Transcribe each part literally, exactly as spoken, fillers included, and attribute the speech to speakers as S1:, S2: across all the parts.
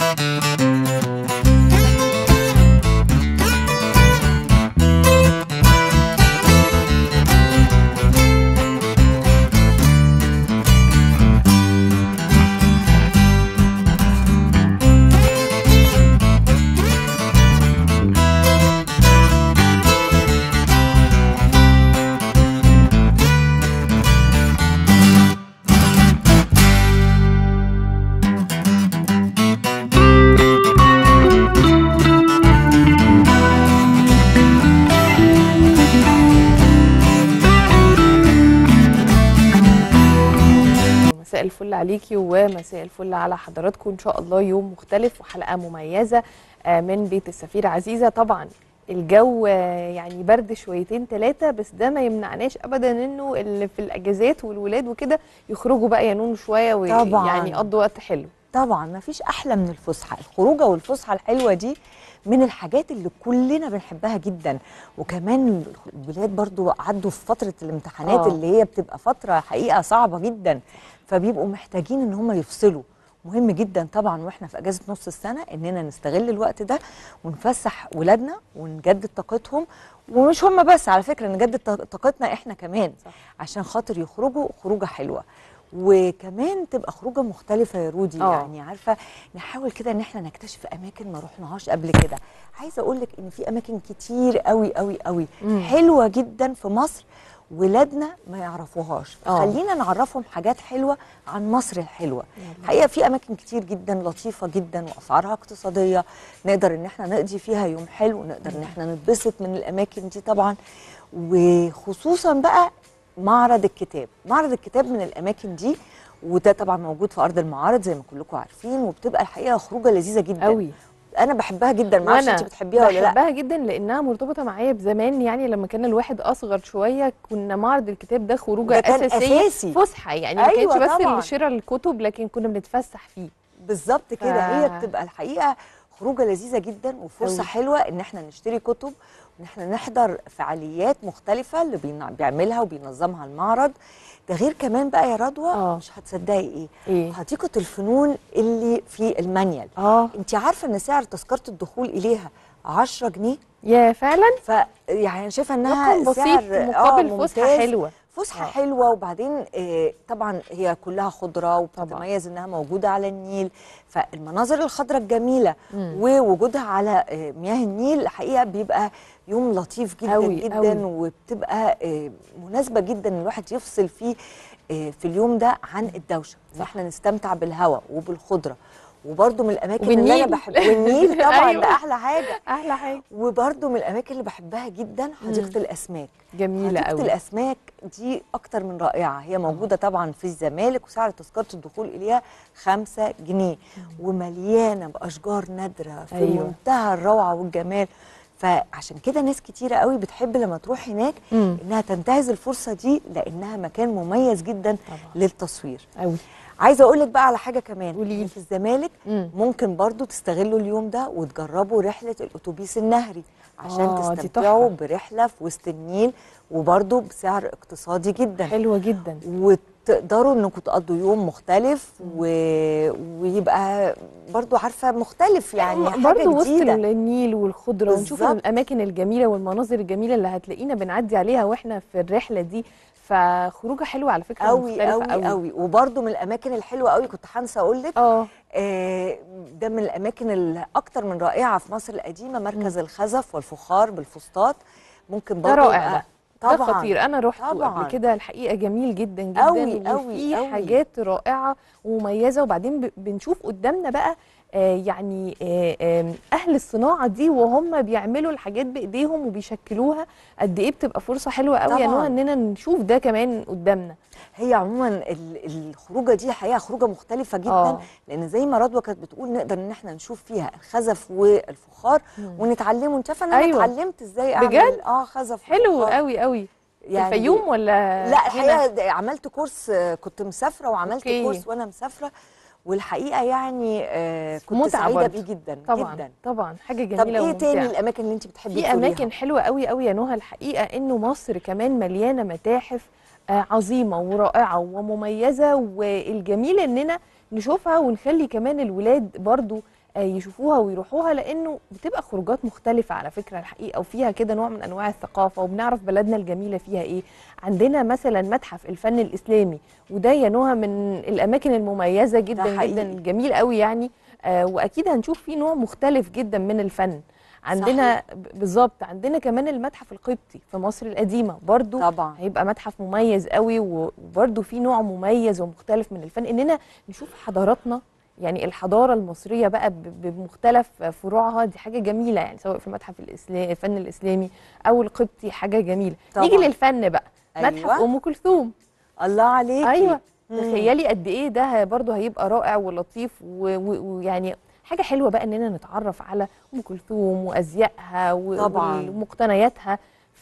S1: مساء الفل عليكي ومساء الفل على حضراتكم. ان شاء الله يوم مختلف وحلقه مميزه من بيت السفيرة عزيزة. طبعا الجو يعني برد شويتين ثلاثه، بس ده ما يمنعناش ابدا انه اللي في الاجازات والولاد وكده يخرجوا بقى ينونوا شويه ويعني يقضوا وقت حلو.
S2: طبعا ما فيش احلى من الفسحه، الخروجه والفسحه الحلوه دي من الحاجات اللي كلنا بنحبها جدا. وكمان الولاد برضو عدوا في فتره الامتحانات أوه. اللي هي بتبقى فتره حقيقه صعبه جدا، فبيبقوا محتاجين ان هم يفصلوا. مهم جدا طبعا واحنا في اجازه نص السنه اننا نستغل الوقت ده ونفسح ولادنا ونجدد طاقتهم، ومش هم بس على فكره، نجدد طاقتنا احنا كمان صح. عشان خاطر يخرجوا خروجه حلوه، وكمان تبقى خروجه مختلفه يا رودي. أوه. يعني عارفه نحاول كده ان احنا نكتشف اماكن ما رحناهاش قبل كده. عايزه اقول لك ان في اماكن كتير قوي قوي قوي مم. حلوه جدا في مصر ولادنا ما يعرفوهاش، خلينا نعرفهم حاجات حلوه عن مصر الحلوه. الحقيقه في اماكن كتير جدا لطيفه جدا واسعارها اقتصاديه، نقدر ان احنا نقضي فيها يوم حلو، نقدر ان احنا نتبسط من الاماكن دي طبعا. وخصوصا بقى معرض الكتاب، معرض الكتاب من الاماكن دي، وده طبعا موجود في ارض المعارض زي ما كلكم عارفين، وبتبقى الحقيقه خروجه لذيذه جدا قوي. انا بحبها جدا، ما اعرفش انت بتحبيها ولا لا؟
S1: بحبها جدا لانها مرتبطه معايا بزمان، يعني لما كان الواحد اصغر شويه كنا معرض الكتاب ده خروجه اساسيه،
S2: أساسي.
S1: فسحه يعني.
S2: أيوة
S1: ما كانش بس
S2: شراء
S1: الكتب، لكن كنا بنتفسح فيه
S2: بالظبط كده. ف... هي بتبقى الحقيقه خروجه لذيذه جدا وفرصه أوي. حلوه ان احنا نشتري كتب وان احنا نحضر فعاليات مختلفه اللي بيعملها وبينظمها المعرض ده. غير كمان بقى يا رضوى أوه. مش هتصدقي ايه, إيه؟ حديقه الفنون اللي في المانيال. اه انت عارفه ان سعر تذكره الدخول اليها عشرة جنيه؟
S1: يا فعلا.
S2: ف يعني انا شايفه انها
S1: رقم بسيط مقابل آه فسحه حلوه.
S2: فسحه آه. حلوه. وبعدين آه طبعا هي كلها خضره وبتتميز انها موجوده على النيل، فالمناظر الخضراء الجميله مم. ووجودها على آه مياه النيل الحقيقه بيبقى يوم لطيف جدا أوي جدا أوي. وبتبقى آه مناسبه جدا ان الواحد يفصل فيه آه في اليوم ده عن الدوشه، ان احنا نستمتع بالهواء وبالخضره. وبرده من الاماكن
S1: وبالنيل.
S2: اللي انا بحبها والنيل طبعا أيوة. ده احلى حاجه
S1: احلى حاجه.
S2: وبرده من الاماكن اللي بحبها جدا حديقه مم. الاسماك.
S1: جميله
S2: حديقه
S1: قوي.
S2: الاسماك دي اكتر من رائعه، هي موجوده طبعا في الزمالك وسعر تذكره الدخول اليها خمسة جنيه مم. ومليانه باشجار نادره في أيوة. منتهى الروعه والجمال. فعشان كده ناس كتيره قوي بتحب لما تروح هناك مم. انها تنتهز الفرصه دي، لانها مكان مميز جدا طبعا. للتصوير قوي. عايزه اقول لك بقى على حاجه كمان وليه؟ في الزمالك مم. ممكن برضو تستغلوا اليوم ده وتجربوا رحله الاتوبيس النهري عشان آه تستمتعوا برحله في وسط النيل، وبرضو بسعر اقتصادي جدا
S1: حلوه جدا،
S2: وتقدروا انكم تقضوا يوم مختلف و... ويبقى برضو عارفه مختلف يعني حاجه
S1: برضو
S2: وسط
S1: النيل والخضره، ونشوف الاماكن الجميله والمناظر الجميله اللي هتلاقينا بنعدي عليها واحنا في الرحله دي. فخروجه حلوه على فكره،
S2: قوي قوي قوي قوي. وبرده من الاماكن الحلوه قوي كنت هنسى اقول لك اه ده من الاماكن الاكثر من رائعه في مصر القديمه، مركز م. الخزف والفخار بالفسطاط. ممكن برده
S1: رائع ده
S2: طبعا
S1: ده خطير. انا رحت قبل كده الحقيقه، جميل جدا جدا
S2: قوي قوي
S1: وفي حاجات رائعه ومميزه. وبعدين بنشوف قدامنا بقى آه يعني آه آه اهل الصناعه دي وهم بيعملوا الحاجات بايديهم وبيشكلوها، قد ايه بتبقى فرصه حلوه قوي يعني اننا نشوف ده كمان قدامنا.
S2: هي عموما الخروجه دي حقيقه خروجه مختلفه جدا أوه. لان زي ما رضوى كانت بتقول نقدر ان احنا نشوف فيها الخزف والفخار ونتعلمه. انت عارفه ان انا أيوة. اتعلمت ازاي اعمل
S1: بجد؟
S2: اه خزف
S1: حلو قوي قوي. يعني الفيوم ولا
S2: لا؟ الحقيقه عملت كورس، كنت مسافره وعملت أوكي. كورس وانا مسافره، والحقيقه يعني آه كنت سعيده بيه جدا
S1: طبعا
S2: جدا.
S1: طبعا حاجه جميله.
S2: طب ايه وممتعة. تاني الاماكن اللي انت بتحبي
S1: تزوريها؟ في اماكن حلوه قوي قوي يا نهى الحقيقه، انه مصر كمان مليانه متاحف آه عظيمه ورائعه ومميزه، والجميل اننا نشوفها ونخلي كمان الولاد برضو يشوفوها ويروحوها، لانه بتبقى خروجات مختلفه على فكره الحقيقه، وفيها كده نوع من انواع الثقافه، وبنعرف بلدنا الجميله فيها ايه. عندنا مثلا متحف الفن الاسلامي، وده يا نهى من الاماكن المميزه جدا جدا، جميل قوي يعني. آه واكيد هنشوف فيه نوع مختلف جدا من الفن. عندنا بالظبط، عندنا كمان المتحف القبطي في مصر القديمه برضو
S2: طبعا
S1: هيبقى متحف مميز قوي، وبرضو في نوع مميز ومختلف من الفن، اننا نشوف حضاراتنا، يعني الحضاره المصريه بقى بمختلف فروعها، دي حاجه جميله يعني، سواء في المتحف الاسلامي الفن الاسلامي او القبطي، حاجه جميله. طبعا. نيجي للفن بقى. أيوة. متحف ام كلثوم.
S2: الله عليكي.
S1: ايوه تخيلي قد ايه ده برضو هيبقى رائع ولطيف، ويعني حاجه حلوه بقى اننا نتعرف على ام كلثوم وازيائها ومقتنياتها،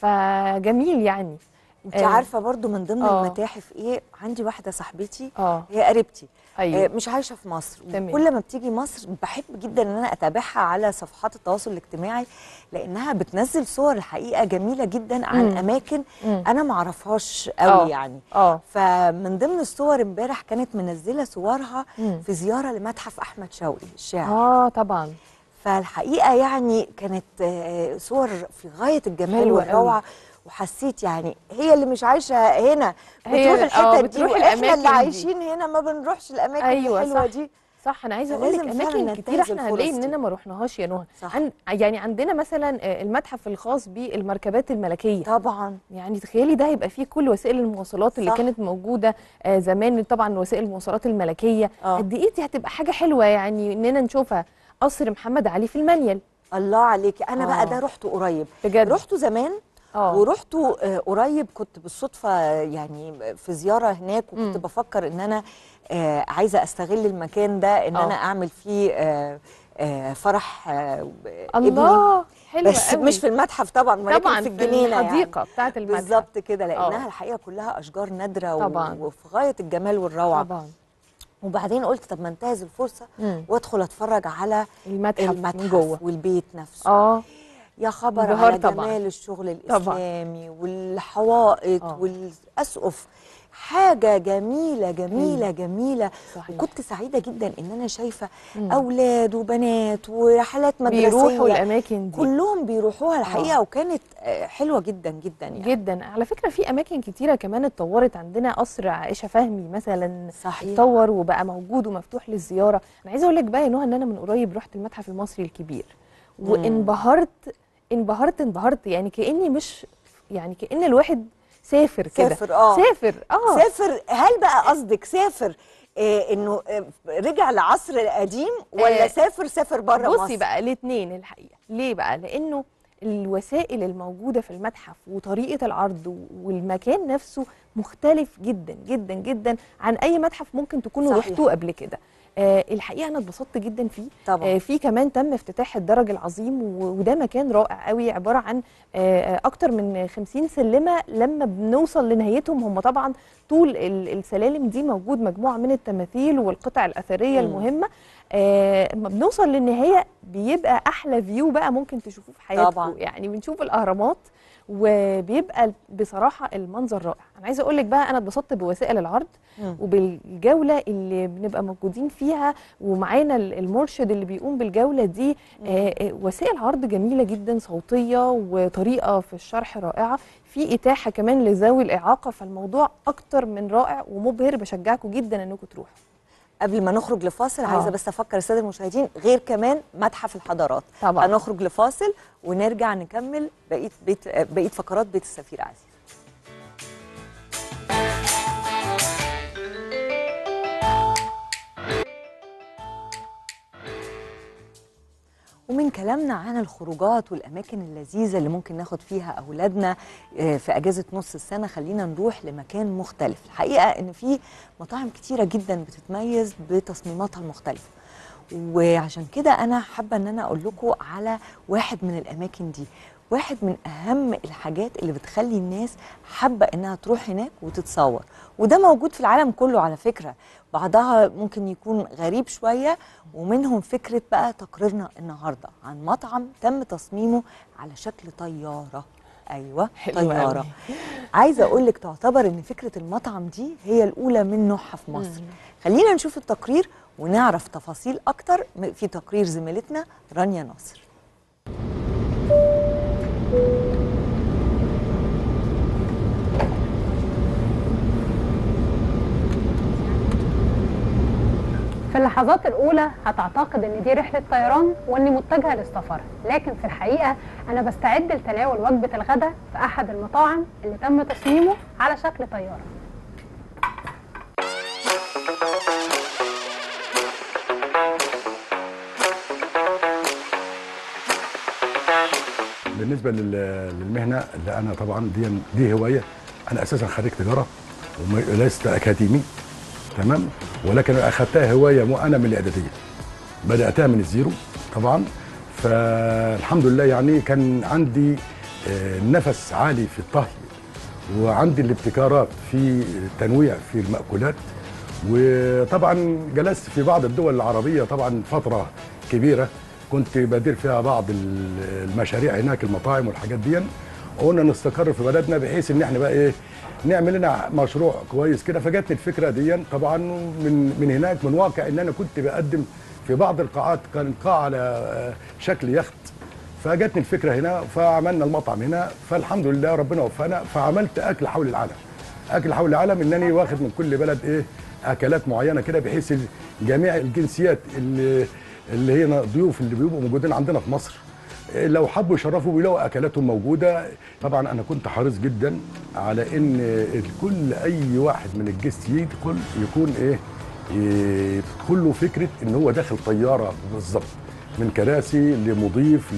S1: فجميل يعني.
S2: انت آه عارفه برضو من ضمن آه المتاحف ايه؟ عندي واحده صاحبتي
S1: آه
S2: هي قريبتي.
S1: أيوة.
S2: آه مش عايشه في مصر، كل ما بتيجي مصر بحب جدا ان انا اتابعها على صفحات التواصل الاجتماعي، لانها بتنزل صور الحقيقه جميله جدا عن مم. اماكن مم. انا ما اعرفهاش قوي أوه. يعني
S1: أوه.
S2: فمن ضمن الصور امبارح كانت منزله صورها مم. في زياره لمتحف احمد شوقي الشاعر.
S1: اه طبعا.
S2: فالحقيقه يعني كانت آه صور في غايه الجمال والروعه، وحسيت يعني هي اللي مش عايشه هنا بتروح الحته دي، واحنا اللي عايشين هنا ما بنروحش الاماكن
S1: أيوة
S2: الحلوه
S1: صح.
S2: دي.
S1: صح، انا عايزه اقول لك اماكن كتير احنا هنلاقي اننا ما رحناهاش يا نهى. عن يعني عندنا مثلا المتحف الخاص بالمركبات الملكيه.
S2: طبعا.
S1: يعني تخيلي ده هيبقى فيه كل وسائل المواصلات صح. اللي كانت موجوده زمان، طبعا وسائل المواصلات الملكيه. قد ايه دي هتبقى حاجه حلوه يعني اننا نشوفها. قصر محمد علي في المنيل.
S2: الله عليكي. انا آه. بقى ده رحته قريب
S1: بجد،
S2: رحته زمان. أوه. ورحته آه قريب، كنت بالصدفه يعني في زياره هناك، وكنت م. بفكر ان انا آه عايزه استغل المكان ده ان أوه. انا اعمل فيه آه آه فرح آه
S1: الله حلوة
S2: بس
S1: قوي.
S2: مش في المتحف طبعا، ولكن
S1: طبعا
S2: في الجنينه
S1: في الحديقه
S2: يعني.
S1: بتاعه المتحف
S2: بالظبط كده، لانها أوه. الحقيقه كلها اشجار نادره طبعا. وفي غايه الجمال والروعه
S1: طبعا.
S2: وبعدين قلت طب ما انتهز الفرصه مم. وادخل اتفرج على
S1: المتحف,
S2: المتحف
S1: من جوه
S2: والبيت نفسه.
S1: اه
S2: يا خبر على طبعًا. جمال الشغل الاسلامي طبعًا. والحوائط آه. والاسقف، حاجه جميله جميله هي. جميله صحيح. وكنت سعيده جدا ان انا شايفه مم. اولاد وبنات ورحلات مدرسيه
S1: بيروحوا الاماكن دي،
S2: كلهم بيروحوها الحقيقه آه. وكانت حلوه جدا جدا يعني.
S1: جدا. على فكره في اماكن كتيره كمان اتطورت، عندنا قصر عائشه فهمي مثلا
S2: صحيح.
S1: اتطور وبقى موجود ومفتوح للزياره. انا عايزه اقول لك بقى يا نهى ان انا من قريب رحت المتحف المصري الكبير وانبهرت انبهرت انبهرت يعني كأني مش يعني كأن الواحد سافر كده.
S2: سافر اه
S1: سافر اه
S2: سافر. هل بقى قصدك سافر إيه انه إيه رجع لعصر القديم، ولا آه سافر سافر بره مصر؟
S1: بصي بقى الاثنين الحقيقه. ليه بقى؟ لانه الوسائل الموجوده في المتحف وطريقه العرض والمكان نفسه مختلف جدا جدا جدا عن اي متحف ممكن تكونوا رحتوه قبل كده. آه الحقيقه انا اتبسطت جدا فيه
S2: طبعا.
S1: آه في كمان تم افتتاح الدرج العظيم، وده مكان رائع قوي، عباره عن آه اكتر من خمسين سلمه. لما بنوصل لنهايتهم هم طبعا طول السلالم دي موجود مجموعه من التماثيل والقطع الاثريه م. المهمه. آه لما بنوصل للنهايه بيبقى احلى فيو بقى ممكن تشوفوه في حياتكم طبعا. يعني بنشوف الاهرامات وبيبقى بصراحه المنظر رائع. انا عايزه اقول لك بقى انا اتبسطت بوسائل العرض م. وبالجوله اللي بنبقى موجودين فيها، ومعانا المرشد اللي بيقوم بالجوله دي. آه وسائل عرض جميله جدا، صوتيه وطريقه في الشرح رائعه، في اتاحه كمان لذوي الاعاقه، فالموضوع اكتر من رائع ومبهر. بشجعكم جدا انكم تروحوا.
S2: قبل ما نخرج لفاصل آه. عايزه بس افكر الساده المشاهدين غير كمان متحف الحضارات
S1: طبعا.
S2: هنخرج لفاصل ونرجع نكمل بقيه بيت بقيه فقرات بيت السفير عزيز. ومن كلامنا عن الخروجات والأماكن اللذيذة اللي ممكن ناخد فيها أولادنا في أجازة نص السنة، خلينا نروح لمكان مختلف. الحقيقة إن في مطاعم كتيرة جدا بتتميز بتصميماتها المختلفة، وعشان كده أنا حابة إن أنا أقول لكم على واحد من الأماكن دي. واحد من أهم الحاجات اللي بتخلي الناس حابة إنها تروح هناك وتتصور، وده موجود في العالم كله على فكرة، بعضها ممكن يكون غريب شوية، ومنهم فكرة بقى تقريرنا النهاردة عن مطعم تم تصميمه على شكل طيارة. أيوة طيارة. عايزة أقولك تعتبر إن فكرة المطعم دي هي الأولى من نوعها في مصر. خلينا نشوف التقرير ونعرف تفاصيل اكتر في تقرير زميلتنا رانيا ناصر.
S3: في اللحظات الأولى هتعتقد إن دي رحلة طيران وإني متجهة للسفر، لكن في الحقيقة أنا بستعد لتناول وجبة الغداء في أحد المطاعم اللي تم تصميمه على شكل طيارة.
S4: بالنسبة للمهنة اللي أنا طبعا دي دي هواية، أنا أساسا خريج تجارة ولست أكاديمي، تمام، ولكن اخذتها هوايه مو انا من الاعداديه، بداتها من الزيرو طبعا. فالحمد لله يعني كان عندي نفس عالي في الطهي، وعندي الابتكارات في التنويع في المأكولات. وطبعا جلست في بعض الدول العربيه طبعا فتره كبيره، كنت بدير فيها بعض المشاريع هناك، المطاعم والحاجات دي. وقلنا نستقر في بلدنا بحيث ان احنا بقى ايه نعمل لنا مشروع كويس كده. فجاتني الفكره دي طبعا من من هناك، من واقع ان انا كنت بقدم في بعض القاعات، كان قاعه على شكل يخت، فجاتني الفكره هنا فعملنا المطعم هنا. فالحمد لله ربنا وفقنا، فعملت اكل حول العالم. اكل حول العالم انني واخد من كل بلد ايه اكلات معينه كده، بحيث جميع الجنسيات اللي اللي هي ضيوف اللي بيبقوا موجودين عندنا في مصر لو حبوا يشرفوا بيلاقوا اكلاتهم موجوده. طبعا انا كنت حريص جدا على ان الكل اي واحد من الجست يدخل يكون ايه تدخل له فكره ان هو داخل طياره بالظبط، من كراسي لمضيف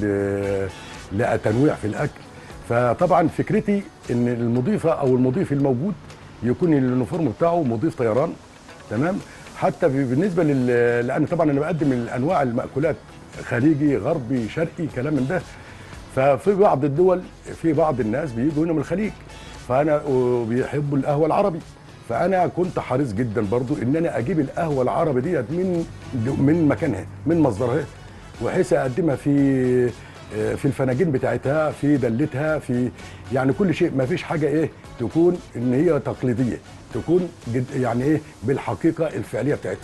S4: لتنويع في الاكل. فطبعا فكرتي ان المضيفه او المضيف الموجود يكون اليونيفورم بتاعه مضيف طيران، تمام. حتى بالنسبه لل لان طبعا انا بقدم الانواع المأكولات خليجي غربي شرقي كلام من ده. ففي بعض الدول في بعض الناس بيجوا هنا من الخليج، فانا بيحبوا القهوه العربي، فانا كنت حريص جدا برضو ان انا اجيب القهوه العربي ديت من من مكانها من مصدرها، وحيث اقدمها في في الفناجين بتاعتها، في دلتها، في يعني كل شيء. ما فيش حاجه ايه تكون ان هي تقليديه، تكون يعني ايه بالحقيقه الفعليه بتاعتها.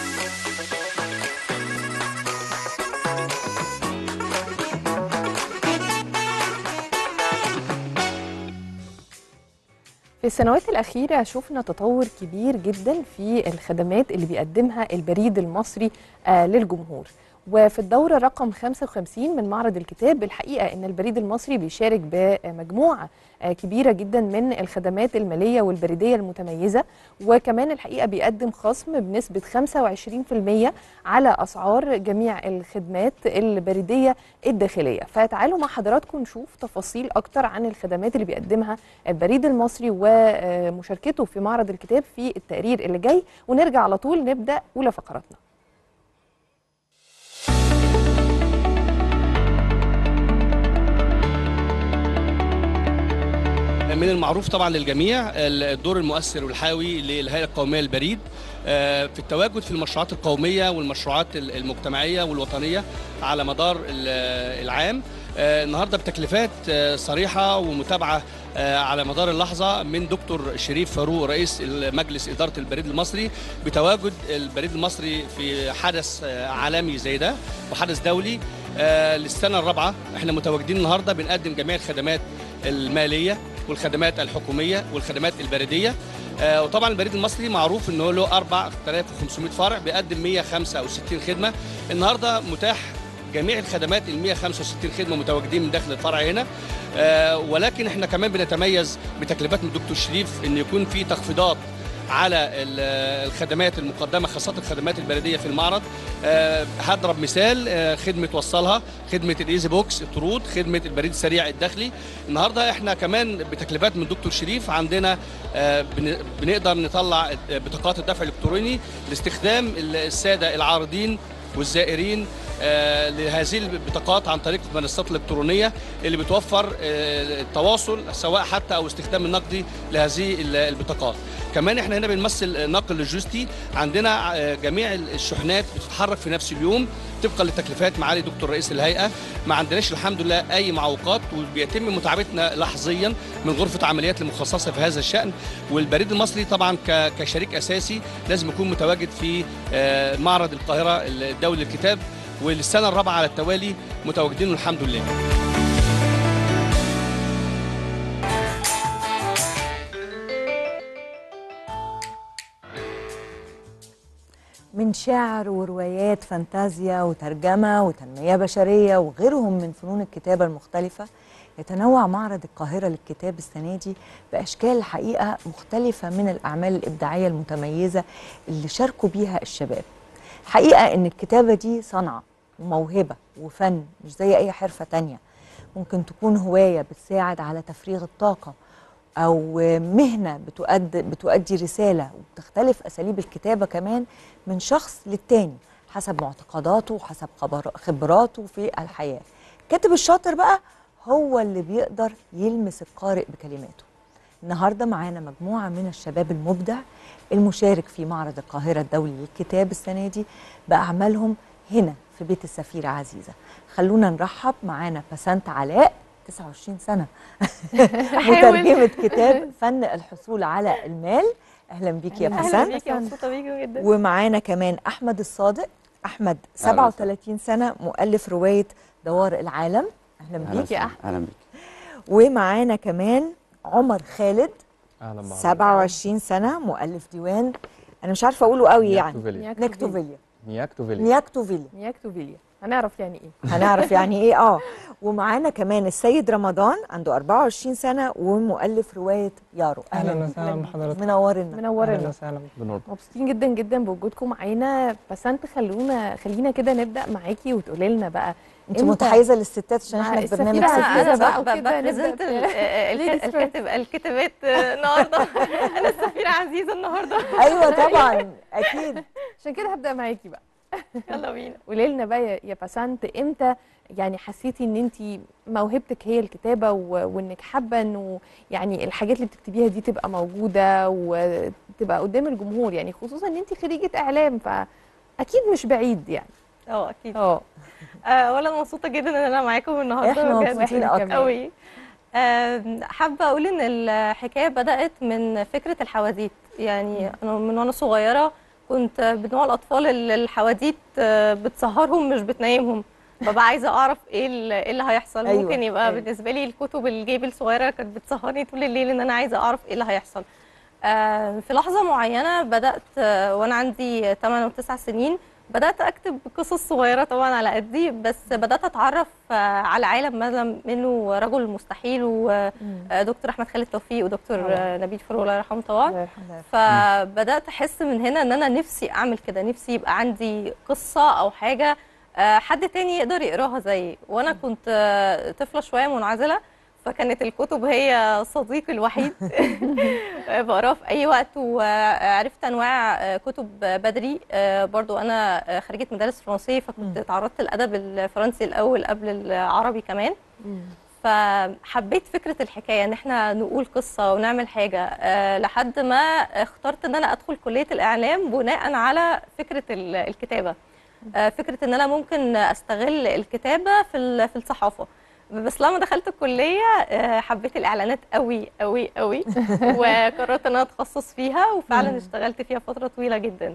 S1: في السنوات الأخيرة شفنا تطور كبير جدا في الخدمات اللي بيقدمها البريد المصري آه للجمهور. وفي الدورة رقم خمسة وخمسين من معرض الكتاب الحقيقة أن البريد المصري بيشارك بمجموعة آه كبيرة جدا من الخدمات المالية والبريدية المتميزة، وكمان الحقيقة بيقدم خصم بنسبة خمسة وعشرين بالمئة على أسعار جميع الخدمات البريدية الداخلية. فتعالوا مع حضراتكم نشوف تفاصيل أكتر عن الخدمات اللي بيقدمها البريد المصري ومشاركته في معرض الكتاب في التقرير اللي جاي، ونرجع على طول نبدأ أولى فقراتنا.
S5: من المعروف طبعا للجميع الدور المؤثر والحيوي للهيئة القومية للبريد في التواجد في المشروعات القومية والمشروعات المجتمعية والوطنية على مدار العام، النهارده بتكليفات صريحة ومتابعة على مدار اللحظة من دكتور شريف فاروق رئيس مجلس إدارة البريد المصري، بتواجد البريد المصري في حدث عالمي زي ده وحدث دولي للسنة الرابعة. احنا متواجدين النهارده بنقدم جميع الخدمات المالية والخدمات الحكومية والخدمات البريدية. آه وطبعا البريد المصري معروف انه له أربعة آلاف وخمسمائة فرع، بيقدم مئة وخمسة وستين خدمة. النهارده متاح جميع الخدمات ال مئة وخمسة وستين خدمة متواجدين من داخل الفرع هنا. آه ولكن احنا كمان بنتميز بتكليفات من الدكتور شريف ان يكون في تخفيضات على الخدمات المقدمه، خاصه الخدمات البريديه في المعرض. أه هضرب مثال، أه خدمه وصلها، خدمه الايزي بوكس الطرود، خدمه البريد السريع الداخلي. النهارده احنا كمان بتكليفات من الدكتور شريف عندنا أه بنقدر نطلع بطاقات الدفع الالكتروني لاستخدام الساده العارضين والزائرين آه، لهذه البطاقات عن طريق المنصات الالكترونيه اللي بتوفر آه، التواصل سواء حتى او استخدام النقدي لهذه البطاقات. كمان احنا هنا بنمثل نقل لوجستي، عندنا آه، جميع الشحنات بتتحرك في نفس اليوم طبقا لتكليفات معالي دكتور رئيس الهيئه. ما عندناش الحمد لله اي معوقات، وبيتم متابعتنا لحظيا من غرفه عمليات المخصصه في هذا الشان. والبريد المصري طبعا كشريك اساسي لازم يكون متواجد في آه، معرض القاهره الدولي للكتاب، والسنه الرابعه على التوالي متواجدين الحمد لله.
S2: من شعر وروايات فانتازيا وترجمة وتنمية بشرية وغيرهم من فنون الكتابة المختلفة، يتنوع معرض القاهرة للكتاب السنة دي بأشكال الحقيقة مختلفة من الأعمال الإبداعية المتميزة اللي شاركوا بيها الشباب. الحقيقة إن الكتابة دي صنعة وموهبة وفن، مش زي أي حرفة تانية. ممكن تكون هواية بتساعد على تفريغ الطاقة، أو مهنة بتؤدي, بتؤدي رسالة. وبتختلف أساليب الكتابة كمان من شخص للتاني حسب معتقداته وحسب خبراته في الحياة. الكاتب الشاطر بقى هو اللي بيقدر يلمس القارئ بكلماته. النهاردة معانا مجموعة من الشباب المبدع المشارك في معرض القاهرة الدولي للكتاب السنة دي بأعمالهم هنا في بيت السفيرة عزيزة. خلونا نرحب معانا بسنت علاء، تسعة وعشرين سنة، مترجمة كتاب فن الحصول على المال. أهلا بيك يا بسنت.
S6: أهلا بيك، مبسوطة بيكم جدا.
S2: ومعانا كمان أحمد الصادق. أحمد سبعة وثلاثين سنة، مؤلف رواية دوار العالم. أهلا بيك يا أحمد.
S7: أهلا بيك.
S2: ومعانا كمان عمر خالد،
S8: اهلا بحضرتك.
S2: سبعة وعشرين سنة، مؤلف ديوان انا مش عارفه اقوله قوي يعني
S8: نياكتوفيليا.
S2: نياكتوفيليا
S8: نياكتوفيليا
S1: نياكتوفيليا هنعرف يعني ايه
S2: هنعرف يعني ايه اه ومعانا كمان السيد رمضان، عنده أربعة وعشرين سنة ومؤلف رواية يارو.
S8: اهلا وسهلا بحضرتك.
S2: منورنا
S1: منورنا.
S8: اهلا وسهلا.
S1: مبسوطين جدا جدا بوجودكم معانا. بس انت خلونا خلينا كده نبدا معاكي وتقولي لنا بقى
S2: انت متحيزه للستات عشان احنا في برنامج
S6: انا
S2: ستات
S6: بقى بريزنت الكاتب الكتابات النهارده. انا السفيره عزيزه النهارده.
S2: ايوه طبعا اكيد،
S1: عشان كده هبدا معاكي بقى.
S6: يلا بينا.
S1: قولي لنا بقى يا بسنت، امتى يعني حسيتي ان انت موهبتك هي الكتابه وانك حابه انه يعني الحاجات اللي بتكتبيها دي تبقى موجوده وتبقى قدام الجمهور، يعني خصوصا ان انت خريجه اعلام فاكيد مش بعيد يعني.
S6: اه اكيد.
S1: اه
S6: اولا مبسوطه جدا ان انا معاكم النهارده.
S2: احنا مبسوطين
S6: قوي. حابه اقول ان الحكايه بدات من فكره الحواديت. يعني انا من وانا صغيره كنت من نوع الاطفال اللي الحواديت بتسهرهم مش بتنيمهم، ببقى عايزه اعرف ايه اللي هيحصل. أيوة. ممكن يبقى أيوة. بالنسبه لي الكتب الجيب الصغيره كانت بتسهرني طول الليل ان انا عايزه اعرف ايه اللي هيحصل. في لحظه معينه بدات وانا عندي ثمانية وتسع سنين بدات اكتب قصص صغيره طبعا على قدي، بس بدات اتعرف على عالم مثلا منه رجل المستحيل ودكتور احمد خالد توفيق ودكتور نبيل فاروق الله يرحمه طبعا. فبدات احس من هنا ان انا نفسي اعمل كده، نفسي يبقى عندي قصه او حاجه حد تاني يقدر يقراها زيي. وانا كنت طفله شويه منعزله، فكانت الكتب هي صديقي الوحيد. بقراه في اي وقت، وعرفت انواع كتب بدري. برضو انا خريجه مدارس فرنسيه، فكنت تعرضت للادب الفرنسي الاول قبل العربي كمان. فحبيت فكره الحكايه ان احنا نقول قصه ونعمل حاجه، لحد ما اخترت ان انا ادخل كليه الاعلام بناء على فكره الكتابه. فكره ان انا ممكن استغل الكتابه في في الصحافه. بس لما دخلت الكليه حبيت الاعلانات قوي قوي قوي، وقررت ان انا اتخصص فيها، وفعلا اشتغلت فيها فتره طويله جدا.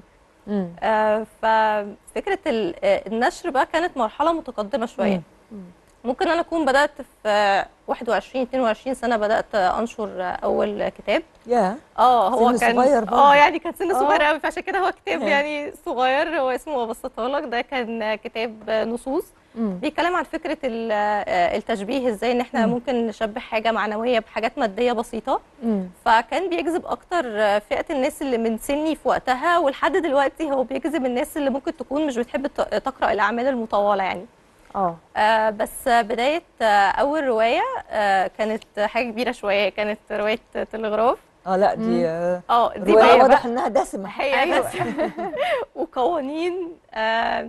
S6: ففكره النشر بقى كانت مرحله متقدمه شويه. ممكن انا اكون بدات في واحد وعشرين اتنين وعشرين سنه بدات انشر اول كتاب.
S2: يا
S6: اه هو كان اه يعني كان سن صغير قوي، فعشان كده هو كتاب يعني صغير. هو اسمه ابسطها لك. ده كان كتاب نصوص بيتكلم عن فكره التشبيه، ازاي ان احنا مم. ممكن نشبه حاجه معنويه بحاجات ماديه بسيطه. مم. فكان بيجذب اكتر فئه الناس اللي من سني في وقتها، ولحد دلوقتي هو بيجذب الناس اللي ممكن تكون مش بتحب تقرا الاعمال المطوله يعني. اه بس بدايه اول روايه آه كانت حاجه كبيره شويه، كانت روايه تلغراف.
S2: اه لا دي
S6: اه دي
S2: روايه واضح انها دسمه.
S6: هي أيوة. وقوانين. آه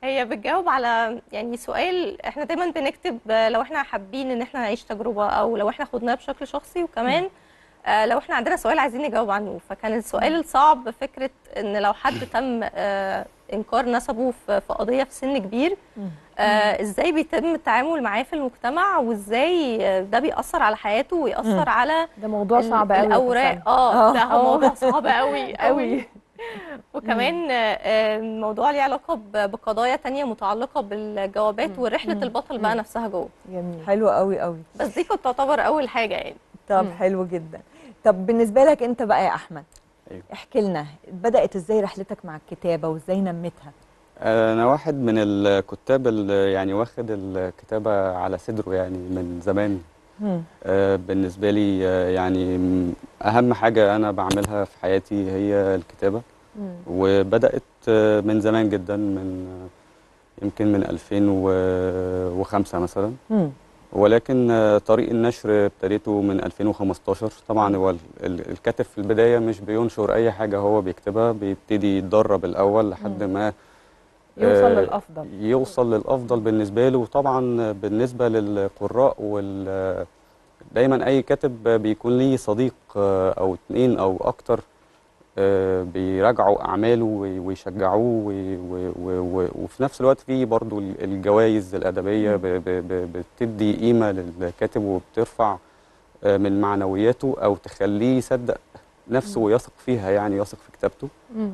S6: هي بتجاوب على يعني سؤال احنا دايما بنكتب آه، لو احنا حابين ان احنا نعيش تجربه او لو احنا خدناها بشكل شخصي، وكمان آه، لو احنا عندنا سؤال عايزين نجاوب عنه. فكان السؤال الصعب فكره ان لو حد تم آه، انكار نسبه في في قضيه في سن كبير، آه، ازاي بيتم التعامل معاه في المجتمع، وازاي آه، ده بيأثر على حياته ويأثر على
S1: ده موضوع
S6: ال-
S1: صعب قوي
S6: الاوراق. اه ده هو
S1: آه.
S6: موضوع صعب قوي قوي.
S1: قوي.
S6: وكمان آه، موضوع ليه علاقه ب- بقضايا تانية متعلقه بالجوابات ورحله البطل بقى نفسها جوه.
S1: جميل.
S2: حلو قوي قوي.
S6: بس دي كانت تعتبر اول حاجه يعني.
S2: طب
S1: مم.
S2: حلو جدا. طب بالنسبه لك انت بقى يا احمد،
S7: أيوة.
S2: احكي لنا بدات ازاي رحلتك مع الكتابه وازاي نميتها؟
S7: أنا واحد من الكتاب اللي يعني واخد الكتابة على صدره يعني من زمان.
S2: مم.
S7: آه، بالنسبة لي آه، يعني م- أهم حاجة أنا بعملها في حياتي هي الكتابة،
S1: مم.
S7: وبدأت آه، من زمان جدا، من آه، يمكن من ألفين وخمسة مثلا.
S2: مم.
S7: ولكن آه، طريق النشر ابتديته من ألفين وخمستاشر. طبعا هو ال- ال- الكاتب في البداية مش بينشر أي حاجة هو بيكتبها، بيبتدي يتدرب الأول لحد ما
S1: يوصل
S7: آه،
S1: للافضل.
S7: يوصل للأفضل بالنسبة له. وطبعا بالنسبة للقراء وال دايما أي كاتب بيكون ليه صديق آه، أو اتنين أو أكتر آه، بيراجعوا أعماله وي- ويشجعوه، وي- و- و- و- وفي نفس الوقت في برضو ال- الجوائز الأدبية ب- ب- ب- بتدي قيمة للكاتب وبترفع آه، من معنوياته أو تخليه يصدق نفسه ويثق فيها، يعني يثق في كتابته.
S1: مم.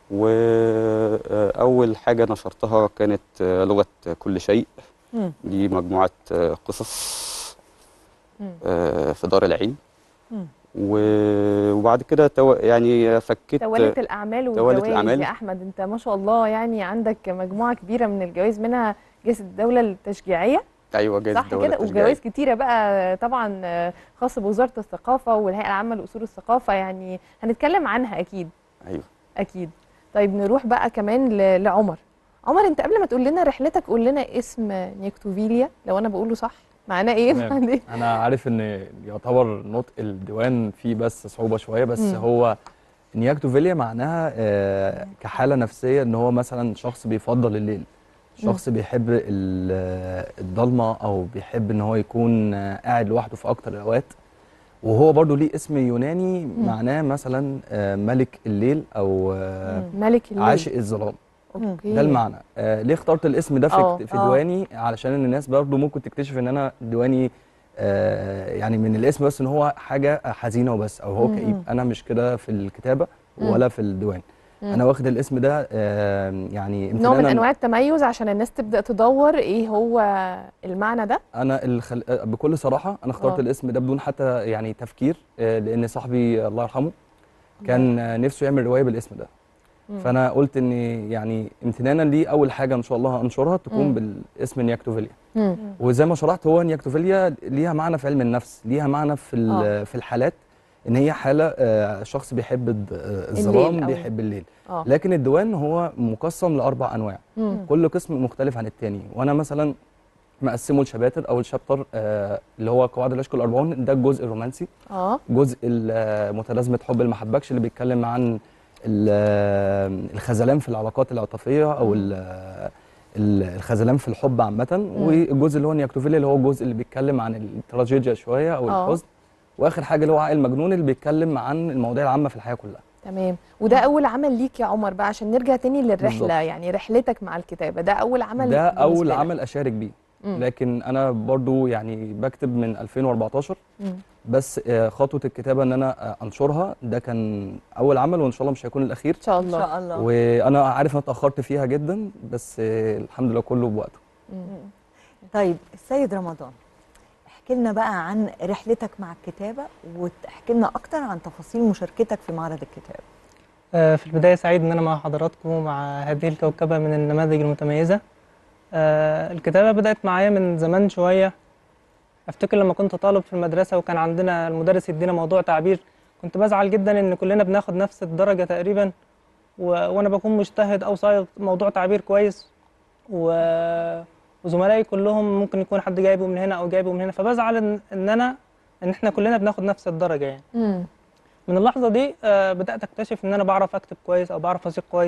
S7: وأول حاجة نشرتها كانت آه، لغة كل شيء.
S2: مم.
S7: دي مجموعة آه، قصص
S1: مم.
S7: آه، في دار العين.
S2: مم.
S7: و- وبعد كده تو... يعني فكيت
S1: توالت الاعمال
S7: توالت
S1: والجوائز
S7: الأعمال.
S1: يا احمد، انت ما شاء الله يعني عندك مجموعه كبيره من الجوائز، منها جائزه الدوله التشجيعيه
S7: أيوة جائزة
S1: صح
S7: الدولة
S1: كده،
S7: التشجيعية.
S1: وجوائز كتيره بقى طبعا آه، خاصه بوزاره الثقافه والهيئه العامه لاصول الثقافه، يعني هنتكلم عنها اكيد.
S7: أيوة.
S1: اكيد. طيب نروح بقى كمان ل- لعمر. عمر انت قبل ما تقول لنا رحلتك قول لنا اسم نيكتوفيليا لو انا بقوله صح، معناه ايه؟
S8: تمام.
S1: معناه إيه؟
S8: انا عارف ان يعتبر نطق الديوان فيه بس صعوبه شويه، بس
S1: مم.
S8: هو نياكتوفيليا معناها آه، كحاله نفسيه ان هو مثلا شخص بيفضل الليل، شخص بيحب ال- الضلمه او بيحب ان هو يكون آه، قاعد لوحده في اكتر الاوقات. وهو برضو ليه اسم يوناني معناه مثلا آه، ملك الليل او آه،
S1: ملك الليل.
S8: عاشق الظلام.
S1: اوكي.
S8: ده المعنى. آه ليه اخترت الاسم ده في,
S1: آه،
S8: كت- في
S2: آه.
S8: ديواني؟ علشان ان الناس برضو ممكن تكتشف ان انا ديواني آه يعني من الاسم بس ان هو حاجه حزينه وبس او هو
S1: مم.
S8: كئيب. انا مش كده في الكتابه
S1: مم.
S8: ولا في الديوان.
S1: مم.
S8: انا واخد الاسم ده آه يعني
S1: نوع من
S8: امتنانا-
S1: انواع التميز عشان الناس تبدا تدور ايه هو المعنى ده.
S8: انا الخل... آه، بكل صراحه انا اخترت
S1: آه.
S8: الاسم ده بدون حتى يعني تفكير، آه لان صاحبي الله يرحمه كان آه، نفسه يعمل روايه بالاسم ده.
S1: مم.
S8: فانا قلت ان يعني امتنانا ليه اول حاجه ان شاء الله هنشرها تكون
S1: مم.
S8: بالاسم نياكتوفيليا.
S1: مم.
S8: وزي ما شرحت هو نياكتوفيليا ليها معنى في علم النفس، ليها معنى في ال- في الحالات ان هي حاله آه، شخص بيحب الد- آه، الظلام
S1: أو-
S8: بيحب الليل.
S1: اه.
S8: لكن الديوان هو مقسم لاربع انواع،
S1: مم.
S8: كل قسم مختلف عن التاني. وانا مثلا مقسمه لشباتر. اول شابتر آه، اللي هو قواعد العشق الاربعون، ده الجزء الرومانسي.
S1: اه.
S8: جزء ال- متلازمه حب المحبكش اللي بيتكلم عن ال- الخذلان في العلاقات العاطفيه او ال- ال- الخذلان في الحب عامه. والجزء اللي هو نياكتوفيليا اللي هو الجزء اللي بيتكلم عن التراجيديا شويه او
S1: آه.
S8: الحزن. واخر حاجه اللي هو عقل المجنون اللي بيتكلم عن المواضيع العامه في الحياه كلها.
S1: تمام. وده اول عمل ليك يا عمر بقى عشان نرجع تاني للرحله،
S8: بالظبط.
S1: يعني رحلتك مع الكتابه ده اول عمل
S8: ده
S1: بالنسبة
S8: اول
S1: لك.
S8: عمل اشارك بيه.
S1: مم.
S8: لكن انا برضو يعني بكتب من ألفين وأربعتاشر،
S1: مم.
S8: بس آه، خطوه الكتابه ان انا آه، انشرها ده كان اول عمل، وان شاء الله مش هيكون الاخير
S1: ان شاء
S2: ان
S1: الله.
S2: شاء الله.
S8: وانا عارف ان انا اتاخرت فيها جدا، بس آه، الحمد لله كله بوقته.
S1: مم.
S2: طيب السيد رمضان، احكي لنا بقى عن رحلتك مع الكتابه وتحكي لنا اكتر عن تفاصيل مشاركتك في معرض الكتاب.
S9: آه، في البداية سعيد إن أنا مع حضراتكم ومع هذه الكوكبة من النماذج المتميزة. آه، الكتابة بدأت معايا من زمان شوية. أفتكر لما كنت طالب في المدرسة وكان عندنا المدرس يدينا موضوع تعبير، كنت بزعل جدا إن كلنا بناخد نفس الدرجة تقريبا، و... وأنا بكون مجتهد أو صايغ موضوع تعبير كويس، و... وزملائي كلهم ممكن يكون حد جايبه من هنا أو جايبه من هنا، فبزعل إن, إن أنا إن إحنا كلنا بناخد نفس الدرجة يعني.
S1: مم.
S9: من اللحظة دي آه، بدأت أكتشف إن أنا بعرف أكتب كويس أو بعرف أصيغ كويس،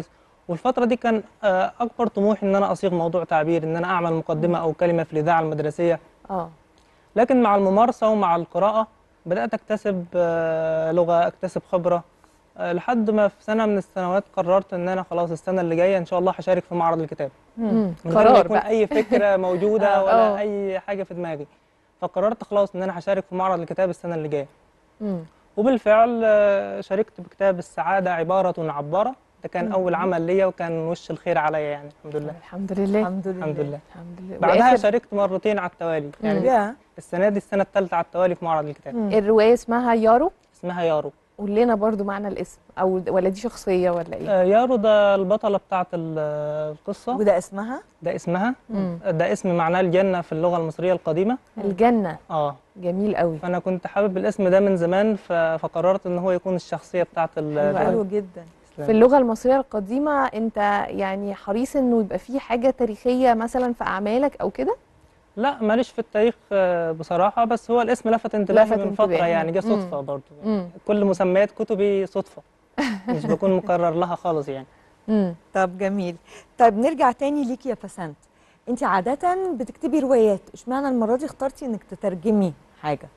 S9: والفتره دي كان آه، اكبر طموحي ان انا اصيغ موضوع تعبير، ان انا اعمل مقدمه او كلمه في الاذاعه المدرسيه.
S1: اه
S9: لكن مع الممارسه ومع القراءه بدات اكتسب آه، لغه، اكتسب خبره، آه، لحد ما في سنه من السنوات قررت ان انا خلاص السنه اللي جايه ان شاء الله هشارك في معرض الكتاب،
S1: مم.
S9: من غير ما
S1: قرار
S9: يكون
S1: بقى.
S9: اي فكره موجوده
S1: آه.
S9: ولا
S1: آه.
S9: اي حاجه في دماغي. فقررت خلاص ان انا هشارك في معرض الكتاب السنه اللي جايه.
S1: مم.
S9: وبالفعل آه، شاركت بكتاب السعاده عباره عباره. ده كان
S1: مم.
S9: اول عمل ليا وكان وش الخير عليا يعني، الحمد لله.
S1: الحمد لله
S2: الحمد لله.
S9: الحمد لله.
S1: الحمد لله.
S9: بعدها
S1: وآخر-
S9: شاركت مرتين على التوالي يعني.
S2: يا
S9: السنه دي السنه الثالثه على التوالي في معرض الكتاب.
S2: مم.
S1: الروايه اسمها يارو.
S9: اسمها يارو.
S1: قول لنا برضو معنى الاسم، او ولا دي شخصيه ولا ايه؟
S9: آه، يارو ده البطله بتاعه ال- القصه.
S2: وده اسمها
S9: ده اسمها.
S1: مم.
S9: ده اسم معناه الجنه في اللغه المصريه القديمه.
S1: الجنه.
S9: اه
S1: جميل قوي.
S9: فانا كنت حابب الاسم ده من زمان، ف- فقررت ان هو يكون الشخصيه بتاعه ال-
S1: حلو
S2: حلو جدا.
S1: في اللغه المصريه القديمه انت يعني حريص انه يبقى في حاجه تاريخيه مثلا في اعمالك او كده؟
S9: لا ماليش في التاريخ آه، بصراحه، بس هو الاسم لفت انتباهي
S1: لفت
S9: من فتره
S1: انتباهي.
S9: يعني، جه
S1: مم.
S9: صدفه برضه.
S1: امم
S9: كل مسميات كتبي صدفه، مش بكون مقرر لها خالص يعني.
S1: امم
S2: طب جميل. طيب نرجع تاني ليك يا بسنت، انت عاده بتكتبي روايات، اشمعنى المره دي اخترتي انك تترجمي حاجه؟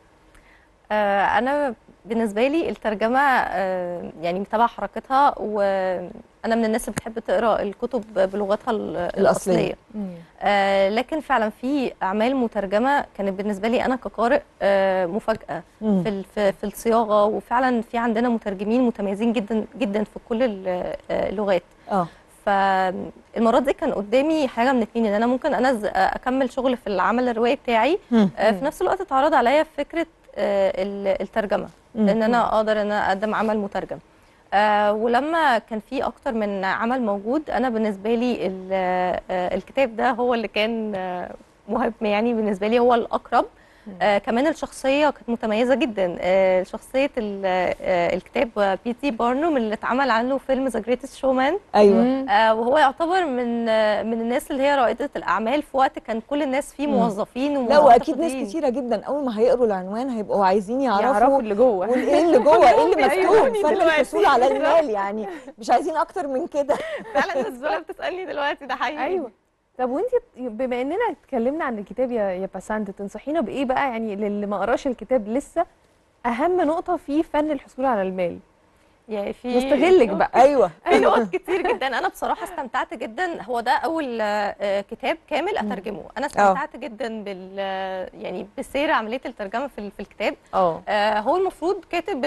S6: آه، انا بالنسبه لي الترجمه آه، يعني متابعه حركتها، وانا من الناس اللي بتحب تقرا الكتب بلغتها ال- الاصليه. آه، لكن فعلا في اعمال مترجمه كانت بالنسبه لي انا كقارئ آه، مفاجاه
S2: مم.
S6: في ال- في في الصياغه، وفعلا في عندنا مترجمين متميزين جدا جدا في كل ال- آه، اللغات.
S2: اه
S6: فالمرات دي كان قدامي حاجه من اتنين، ان انا ممكن انزل اكمل شغل في العمل الروائي بتاعي،
S2: مم.
S6: آه، في نفس الوقت اتعرض عليا فكره آه، ال- الترجمه،
S2: مم.
S6: ان انا اقدر ان انا اقدم عمل مترجم. آه، ولما كان في اكتر من عمل موجود، انا بالنسبه لي ال- آه، الكتاب ده هو اللي كان آه، مهم يعني بالنسبه لي، هو الاقرب. آه كمان الشخصيه كانت متميزه جدا. آه شخصيه ال- آه الكتاب بي تي بارنوم اللي اتعمل عنه فيلم ذا جريتست شومان،
S2: ايوه
S6: آه وهو يعتبر من آه من الناس اللي هي رائده الاعمال في وقت كان كل الناس فيه
S2: مم.
S6: موظفين
S2: لا
S6: وموظفين
S2: واكيد ناس كتيره جدا اول ما هيقروا العنوان هيبقوا عايزين يعرفوا
S1: يعرفوا اللي جوه
S2: وايه اللي جوه، ايه اللي مكتوب،
S6: بيعيروني
S2: فن
S6: دلوقتي.
S2: الحصول على المال، يعني مش عايزين اكتر من كده.
S6: فعلا الناس كلها بتسالني دلوقتي، ده حقيقي.
S1: ايوه. طب وانت بما اننا اتكلمنا عن الكتاب يا يا بسنت، تنصحينا بايه بقى يعني للي ما قراش الكتاب لسه، اهم نقطه في فن الحصول على المال؟
S6: يعني في
S1: نستغلك بقى.
S2: ايوه
S6: في نقط كتير جدا. انا بصراحه استمتعت جدا، هو ده اول آه، كتاب كامل اترجمه. انا استمتعت جدا بال آه، يعني بسير عمليه الترجمه في ال- في الكتاب.
S1: اه
S6: آه، هو المفروض كاتب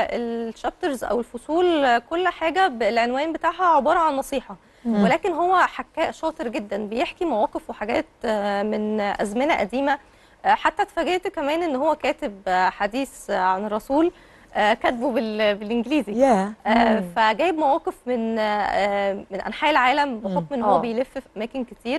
S6: الشابترز او الفصول آه، كل حاجه بالعنوان بتاعها عباره عن نصيحه، ولكن هو حكاء شاطر جدا، بيحكي مواقف وحاجات آه، من ازمنه قديمه. آه، حتى اتفاجئت كمان ان هو كاتب آه، حديث آه، عن الرسول، آه، كاتبه بال- بالانجليزي.
S2: يا
S6: آه، فجايب مواقف من آه، من انحاء العالم بحكم ان هو
S1: آه.
S6: بيلف في اماكن كتير.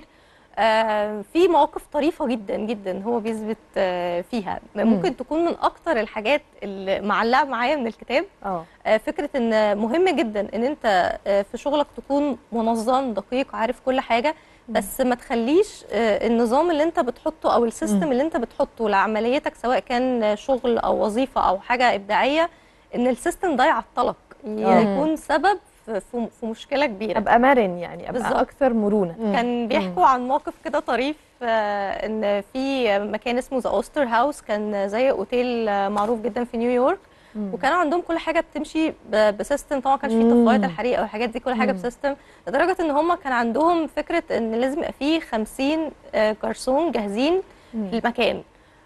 S6: آه، في مواقف طريفه جدا جدا هو بيثبت آه، فيها. ممكن تكون من اكتر الحاجات اللي معلقه معايا من الكتاب
S1: اه
S6: آه، فكره ان مهم جدا ان انت آه، في شغلك تكون منظم دقيق عارف كل حاجه، بس ما تخليش آه، النظام اللي انت بتحطه او السيستم اللي انت بتحطه لعمليتك سواء كان شغل او وظيفه او حاجه ابداعيه، ان السيستم ده يعطلك، يكون سبب في في- في مشكله كبيره.
S1: ابقى مرن يعني، ابقى
S6: بالظبط.
S1: اكثر مرونه.
S6: كان بيحكوا عن موقف كده طريف، آه، ان في مكان اسمه ذا اوستر هاوس، كان زي اوتيل آه، معروف جدا في نيويورك، وكان عندهم كل حاجه بتمشي ب- بسيستم. طبعا ما كانش فيه طفايات الحريق او الحاجات دي، كل حاجه بسيستم، لدرجه ان هم كان عندهم فكره ان لازم يبقى فيه خمسين آه، جرسون جاهزين في المكان.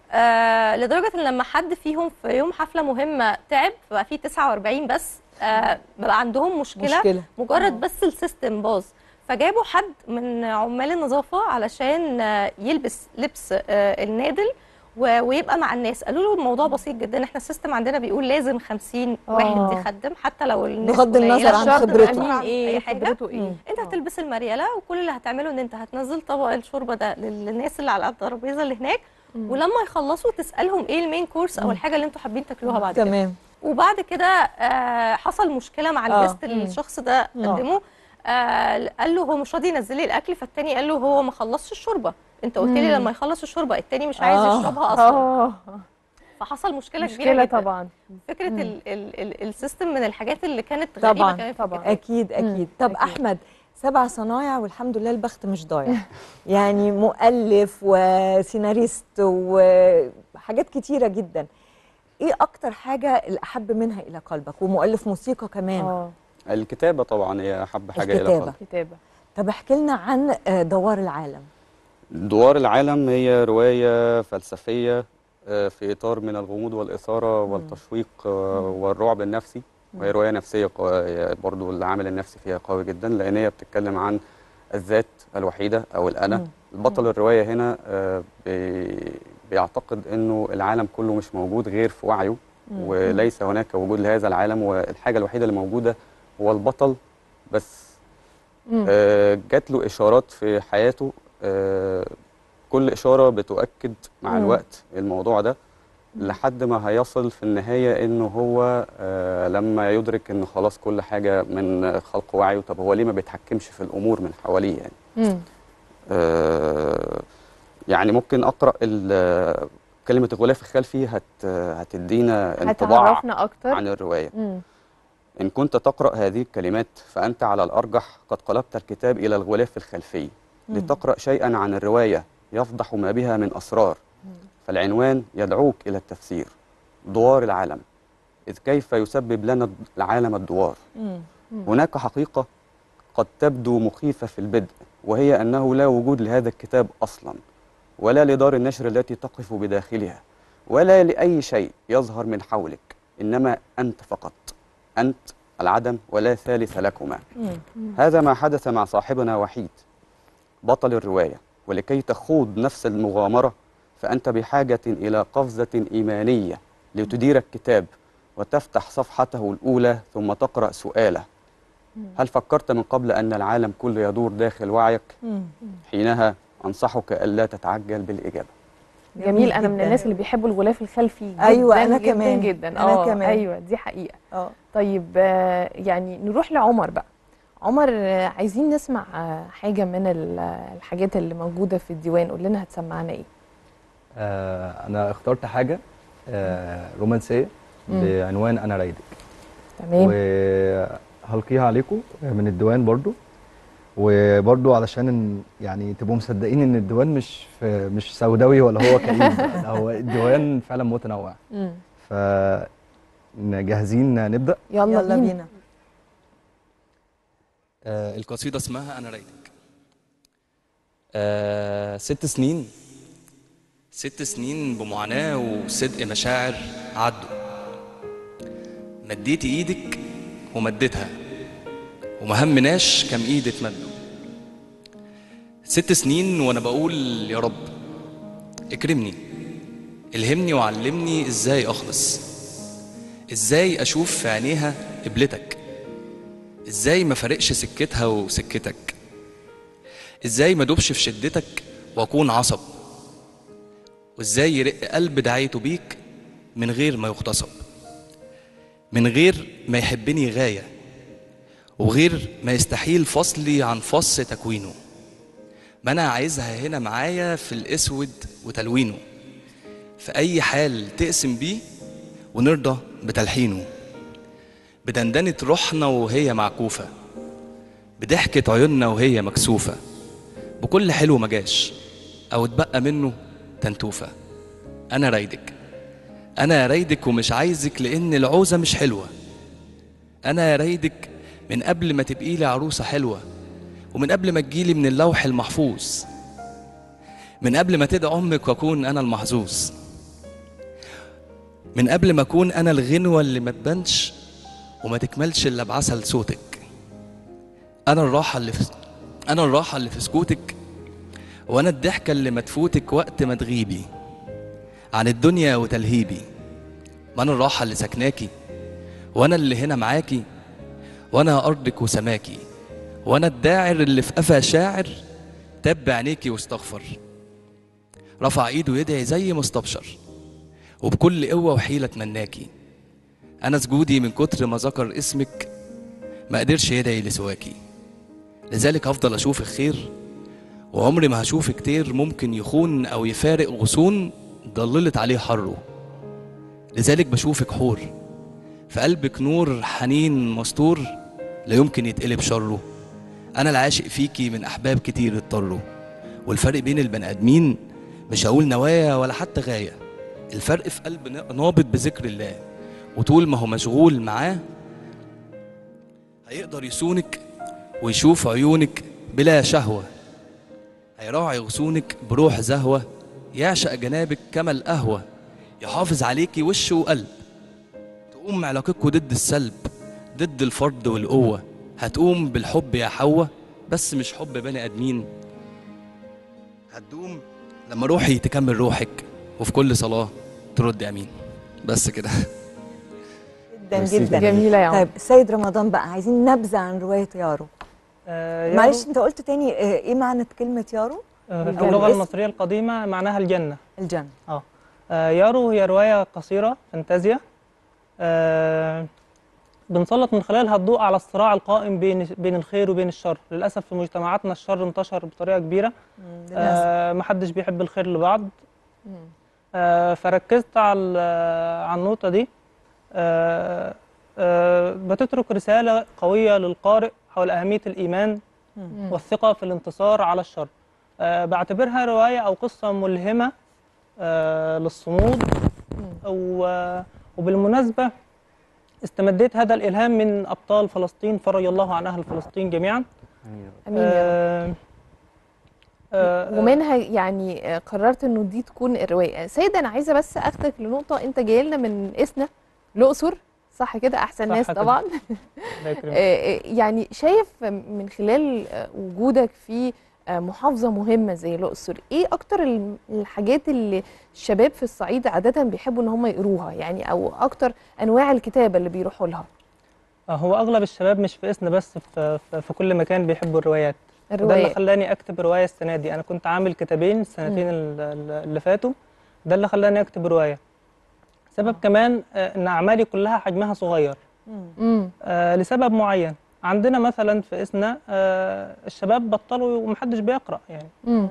S6: آه لدرجه ان لما حد فيهم في يوم حفله مهمه تعب، بقى فيه تسعة وأربعين بس، آه بقى عندهم مشكله,
S2: مشكلة.
S6: مجرد بس السيستم باظ. فجابوا حد من عمال النظافه علشان آه، يلبس لبس آه، النادل و- ويبقى مع الناس. قالوا له الموضوع بسيط جدا، احنا السيستم عندنا بيقول لازم خمسين واحد
S1: آه.
S6: يخدم حتى لو الناس
S2: بغض النظر
S6: قليلة.
S2: عن
S1: شرط
S2: خبرته.
S1: الأمين ايه
S6: أي حاجة.
S1: خبرته ايه؟
S6: انت هتلبس المرياله، وكل اللي هتعمله ان انت هتنزل طبق الشوربه ده للناس اللي على الترابيزه اللي هناك، ولما يخلصوا تسالهم ايه المين كورس او الحاجه اللي انتوا حابين تاكلوها بعد كده.
S2: تمام.
S6: وبعد كده آه حصل مشكله مع
S2: آه.
S6: الجست اللي الشخص ده قدمه. آه قال له هو مش راضي ينزل لي الاكل، فالتاني قال له هو ما خلصش الشوربه، انت قلت لي لما يخلص الشوربه. التاني مش عايز
S2: آه.
S6: يشربها اصلا.
S1: اه
S6: فحصل مشكله, كبيره
S1: مشكله
S6: جدا.
S1: طبعا.
S6: فكره ال ال ال السيستم من الحاجات اللي كانت غريبه
S2: طبعا
S6: كانت في
S1: طبعا.
S6: الكتاب.
S2: اكيد اكيد. طب
S1: أكيد.
S2: احمد، سبع صنايع والحمد لله البخت مش ضايع. يعني مؤلف وسيناريست وحاجات كتيرة جدا. ايه اكتر حاجة الأحب منها إلى قلبك؟ ومؤلف موسيقى كمان.
S1: اه
S7: الكتابة طبعا هي أحب حاجة إلى
S2: الكتابة.
S7: قلبي.
S1: كتابه.
S2: طب احكي لنا عن آه، دوار العالم.
S7: دوار العالم هي رواية فلسفية آه، في إطار من الغموض والإثارة والتشويق آه، والرعب النفسي. وهي رواية نفسية قوية برضو، العامل النفسي فيها قوي جدا، لأن هي بتتكلم عن الذات الوحيدة أو الأنا.
S2: مم.
S7: البطل الرواية هنا آه، بي- بيعتقد أنه العالم كله مش موجود غير في وعيه، وليس هناك وجود لهذا العالم، والحاجة الوحيدة اللي موجودة هو البطل بس.
S1: مم.
S7: آه، جات له إشارات في حياته، آه، كل إشارة بتؤكد مع
S1: مم.
S7: الوقت الموضوع ده، لحد ما هيصل في النهاية إنه هو آه، لما يدرك إن خلاص كل حاجة من خلق وعيه. طب هو ليه ما بيتحكمش في الأمور من حواليه يعني؟
S1: مم.
S7: آه، يعني ممكن أقرأ ال- كلمة الغلاف الخلفي هت هتدينا انطباع
S1: هتعرفنا اكتر
S7: عن الرواية.
S1: مم.
S7: إن كنت تقرأ هذه الكلمات فأنت على الأرجح قد قلبت الكتاب إلى الغلاف الخلفي لتقرأ شيئا عن الرواية يفضح ما بها من أسرار. فالعنوان يدعوك إلى التفسير. دوار العالم، إذ كيف يسبب لنا العالم الدوار.
S2: مم.
S7: هناك حقيقة قد تبدو مخيفة في البدء، وهي أنه لا وجود لهذا الكتاب أصلا، ولا لدار النشر التي تقف بداخلها، ولا لأي شيء يظهر من حولك، إنما أنت فقط. أنت العدم ولا ثالث لكما.
S2: مم.
S7: هذا ما حدث مع صاحبنا وحيد بطل الرواية. ولكي تخوض نفس المغامرة فأنت بحاجة إلى قفزة إيمانية لتدير الكتاب وتفتح صفحته الأولى ثم تقرأ سؤاله: هل فكرت من قبل أن العالم كله يدور داخل وعيك؟
S2: مم.
S7: حينها أنصحك ألا تتعجل بالإجابة.
S1: جميل. انا من
S2: جداً.
S1: الناس اللي بيحبوا الغلاف الخلفي جدا.
S2: أيوة، أنا
S1: جدا
S2: كمان.
S1: جدا
S2: أنا
S1: اه
S2: كمان.
S1: ايوه دي حقيقه.
S2: اه
S1: طيب آه، يعني نروح لعمر بقى. عمر آه، عايزين نسمع آه، حاجه من ال- الحاجات اللي موجوده في الديوان. قول لنا هتسمعنا ايه؟
S8: آه انا اخترت حاجه آه رومانسيه
S1: مم.
S8: بعنوان انا رايدك،
S1: تمام.
S8: وهلقيها عليكم من الديوان برضو، وبرضو علشان إن يعني تبقوا مصدقين ان الديوان مش في مش سوداوي ولا هو كئيب، لا، هو الديوان فعلا متنوع.
S1: مم.
S8: ف جاهزين نبدا؟
S1: يلا,
S2: يلا
S1: بينا,
S2: بينا.
S5: آه القصيدة اسمها أنا رايدك. آه ست سنين ست سنين بمعاناة وصدق مشاعر عدوا. مديتي ايدك ومديتها وما همناش كم ايد اتمدوا. ست سنين وانا بقول يا رب اكرمني، الهمني وعلمني ازاي اخلص، ازاي اشوف في عينيها قبلتك، ازاي ما فرقش سكتها وسكتك، ازاي ما دوبش في شدتك واكون عصب، وازاي يرق قلب دعيته بيك من غير ما يغتصب، من غير ما يحبني غاية، وغير ما يستحيل فصلي عن فص تكوينه. ما انا عايزها هنا معايا في الاسود وتلوينه، في اي حال تقسم بيه ونرضى بتلحينه، بدندنة روحنا وهي معكوفة، بضحكة عيوننا وهي مكسوفة، بكل حلو مجاش او اتبقى منه تنتوفة. انا رايدك، انا رايدك ومش عايزك لان العوزة مش حلوة. انا رايدك من قبل ما تبقي لي عروسة حلوة، ومن قبل ما تجيلي من اللوح المحفوظ، من قبل ما تدعي امك واكون انا المحظوظ، من قبل ما اكون انا الغنوة اللي ما تبانش وما تكملش الا بعسل صوتك. انا الراحة اللي في انا الراحة اللي في سكوتك، وانا الضحكة اللي ما تفوتك وقت ما تغيبي عن الدنيا وتلهيبي. ما انا الراحة اللي سكناكي، وانا اللي هنا معاكي، وانا ارضك وسماكي، وانا الداعر اللي في قفا شاعر تاب عينيكي واستغفر، رفع ايده يدعي زي مستبشر، وبكل قوة وحيلة تمناكي. انا سجودي من كتر ما ذكر اسمك ما قدرش يدعي لسواكي، لذلك هفضل اشوفك خير، وعمري ما هشوف كتير ممكن يخون او يفارق غصون ضللت عليه حره. لذلك بشوفك حور، في قلبك نور حنين مستور لا يمكن يتقلب شره.
S10: أنا العاشق فيكي من أحباب كتير اضطروا، والفرق بين البني آدمين مش هقول نوايا ولا حتى غاية، الفرق في قلب نابض بذكر الله، وطول ما هو مشغول معاه هيقدر يصونك ويشوف عيونك بلا شهوة، هيراعي غصونك بروح زهوة، يعشق جنابك كما القهوة، يحافظ عليكي وش وقلب، تقوم علاقتكوا ضد السلب، ضد الفرض والقوة، هتقوم بالحب يا حواء، بس مش حب بني آدمين، هتدوم لما روحي تكمل روحك، وفي كل صلاة ترد امين. بس كده.
S2: جدا جدا
S1: جميله يا عمر.
S2: طيب السيد رمضان بقى، عايزين نبذه عن روايه يارو.
S9: آه
S2: معلش انت قلت تاني آه ايه معنى كلمه يارو؟
S9: آه في اللغه المصريه القديمه معناها الجنه.
S2: الجنه.
S9: اه, آه يارو هي روايه قصيره فانتازيا، آه بنسلط من خلالها الضوء على الصراع القائم بين بين الخير وبين الشر. للاسف في مجتمعاتنا الشر انتشر بطريقه كبيره، آه محدش بيحب الخير لبعض. آه فركزت على على النقطه دي. آه آه بتترك رساله قويه للقارئ حول اهميه الايمان مم. والثقه في الانتصار على الشر. آه بعتبرها روايه او قصه ملهمه آه للصمود. وبالمناسبه استمديت هذا الإلهام من أبطال فلسطين فرج الله عن أهل فلسطين جميعا.
S1: أمين يا رب. آه ومنها يعني قررت إنه دي تكون الرواية. سيد أنا عايزة بس أخدك لنقطة، أنت جاي لنا من إسنا الأقصر صح كده؟ أحسن ناس طبعا. يعني شايف من خلال وجودك في محافظة مهمة زي الأقصر، إيه أكتر الحاجات اللي الشباب في الصعيد عادة بيحبوا إن هم يقروها، يعني أو أكتر أنواع الكتابة اللي بيروحوا لها؟
S9: هو أغلب الشباب مش في إسنا بس، في, في كل مكان بيحبوا الروايات.
S1: الروايات.
S9: ده اللي خلاني أكتب رواية السنة دي. أنا كنت عامل كتابين السنتين اللي فاتوا، ده اللي خلاني أكتب رواية. سبب كمان إن أعمالي كلها حجمها صغير آه لسبب معين. عندنا مثلا في إسنا آه الشباب بطلوا ومحدش بيقرأ يعني. مم.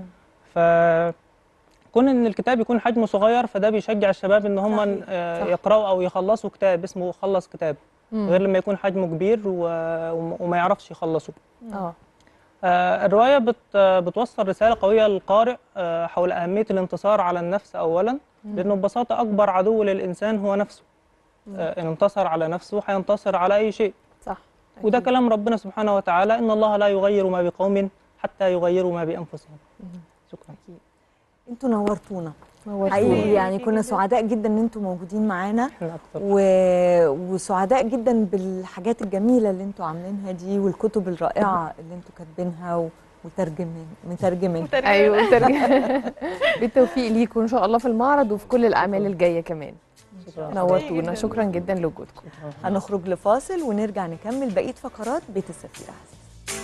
S9: فكون ان الكتاب يكون حجمه صغير فده بيشجع الشباب ان هم آه يقرأوا او يخلصوا كتاب اسمه خلص كتاب. مم. غير لما يكون حجمه كبير وما يعرفش يخلصه. آه. آه الرواية بت بتوصل رسالة قوية للقارئ آه حول أهمية الانتصار على النفس أولا. مم. لأنه ببساطة أكبر عدو للإنسان هو نفسه. آه إن انتصر على نفسه هينتصر على أي شيء.
S1: صح.
S9: وده أكيد. كلام ربنا سبحانه وتعالى، إن الله لا يغير ما بقوم حتى يغيروا ما بأنفسهم. شكرا.
S2: انتوا نورتونا حقيقي، يعني كنا سعداء جدا ان انتوا موجودين معانا، و... وسعداء جدا بالحاجات الجميله اللي انتوا عاملينها دي، والكتب الرائعه اللي انتوا كاتبينها و... وترجمين مترجمين.
S1: ايوه مترجمين. بالتوفيق ليكم ان شاء الله في المعرض وفي كل الاعمال الجايه كمان. نورتونا، شكرا جدا لوجودكم.
S2: هنخرج لفاصل ونرجع نكمل بقيه فقرات بيت السفير عزيز.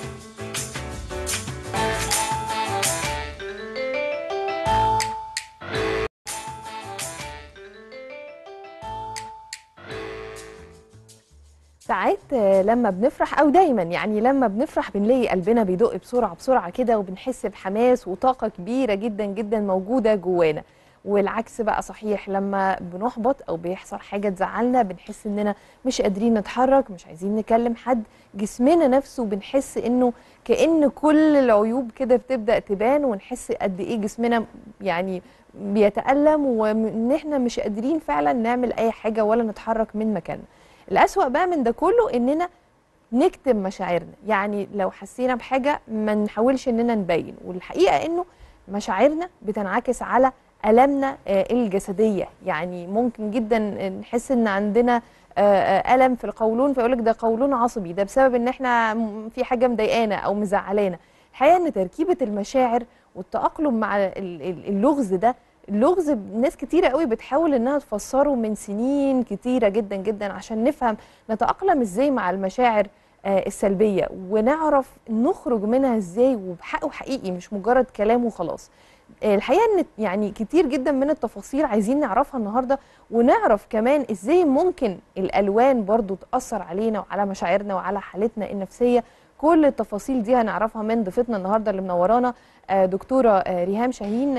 S1: ساعات لما بنفرح او دايما يعني لما بنفرح بنلاقي قلبنا بيدق بسرعه بسرعه كده، وبنحس بحماس وطاقه كبيره جدا جدا موجوده جوانا. والعكس بقى صحيح، لما بنحبط او بيحصل حاجه تزعلنا بنحس اننا مش قادرين نتحرك، مش عايزين نكلم حد، جسمنا نفسه بنحس انه كأن كل العيوب كده بتبدأ تبان، ونحس قد ايه جسمنا يعني بيتألم، وان احنا مش قادرين فعلا نعمل اي حاجه ولا نتحرك من مكاننا. الأسوأ بقى من ده كله اننا نكتم مشاعرنا، يعني لو حسينا بحاجه ما نحاولش اننا نبين، والحقيقه انه مشاعرنا بتنعكس على ألمنا الجسدية. يعني ممكن جدا نحس ان عندنا ألم في القولون فيقولك ده قولون عصبي، ده بسبب ان احنا في حاجة مضايقانا او مزعلانا. الحقيقة ان تركيبة المشاعر والتأقلم مع اللغز ده، اللغز ناس كتيرة قوي بتحاول انها تفسره من سنين كتيرة جدا جدا عشان نفهم نتأقلم ازاي مع المشاعر السلبية، ونعرف نخرج منها ازاي وبحقه حقيقي مش مجرد كلام وخلاص. الحقيقه ان يعني كتير جدا من التفاصيل عايزين نعرفها النهارده، ونعرف كمان ازاي ممكن الالوان برضو تاثر علينا وعلى مشاعرنا وعلى حالتنا النفسيه. كل التفاصيل دي هنعرفها من ضيفتنا النهارده اللي منورانا دكتوره ريهام شاهين.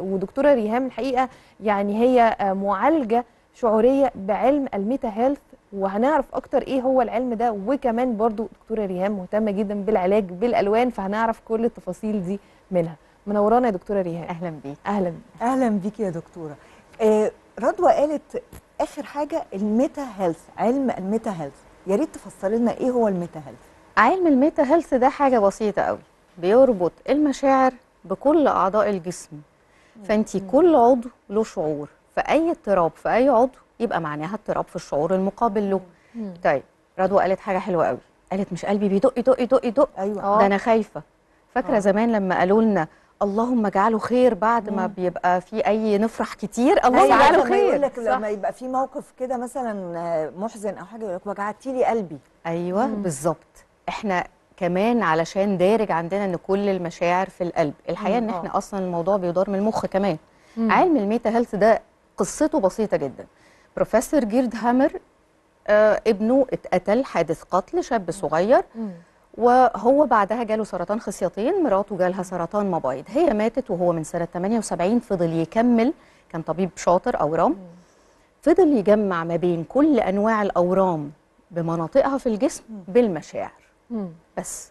S1: ودكتوره ريهام الحقيقه يعني هي معالجه شعوريه بعلم الميتا هيلث وهنعرف اكتر ايه هو العلم ده، وكمان برضو دكتوره ريهام مهتمه جدا بالعلاج بالالوان، فهنعرف كل التفاصيل دي منها. منورانا يا دكتوره ريهام.
S2: اهلا بيك.
S1: اهلا بيك.
S2: اهلا بيك يا دكتوره. آه رضوى قالت اخر حاجه الميتا هيلث، علم الميتا هيلث، يا ريت تفسري لنا ايه هو الميتا هيلث.
S11: علم الميتا هيلث ده حاجه بسيطه قوي، بيربط المشاعر بكل اعضاء الجسم. فانتي كل عضو له شعور، فاي اضطراب في اي عضو يبقى معناها اضطراب في الشعور المقابل له. طيب رضوى قالت حاجه حلوه قوي، قالت مش قلبي بيدق يدق يدق يدق،
S2: ايوه
S11: ده انا خايفه. فاكره زمان لما قالوا لنا اللهم اجعله خير بعد ما بيبقى في اي نفرح كتير، اللهم اجعله خير.
S2: يقول لك لما يبقى في موقف كده مثلا محزن او حاجه يقول لك وجعتي لي قلبي.
S11: ايوه بالظبط. احنا كمان علشان دارج عندنا ان كل المشاعر في القلب، الحقيقه ان احنا اصلا الموضوع بيدار من المخ كمان. مم. علم الميتا هيلث ده قصته بسيطه جدا. بروفيسور جيرد هامر آه ابنه اتقتل حادث قتل، شاب صغير. مم. وهو بعدها جاله سرطان خصيتين، مراته جالها سرطان مبايض، هي ماتت وهو من سنه ثمانية وسبعين فضل يكمل، كان طبيب شاطر اورام. مم. فضل يجمع ما بين كل انواع الاورام بمناطقها في الجسم بالمشاعر. مم. بس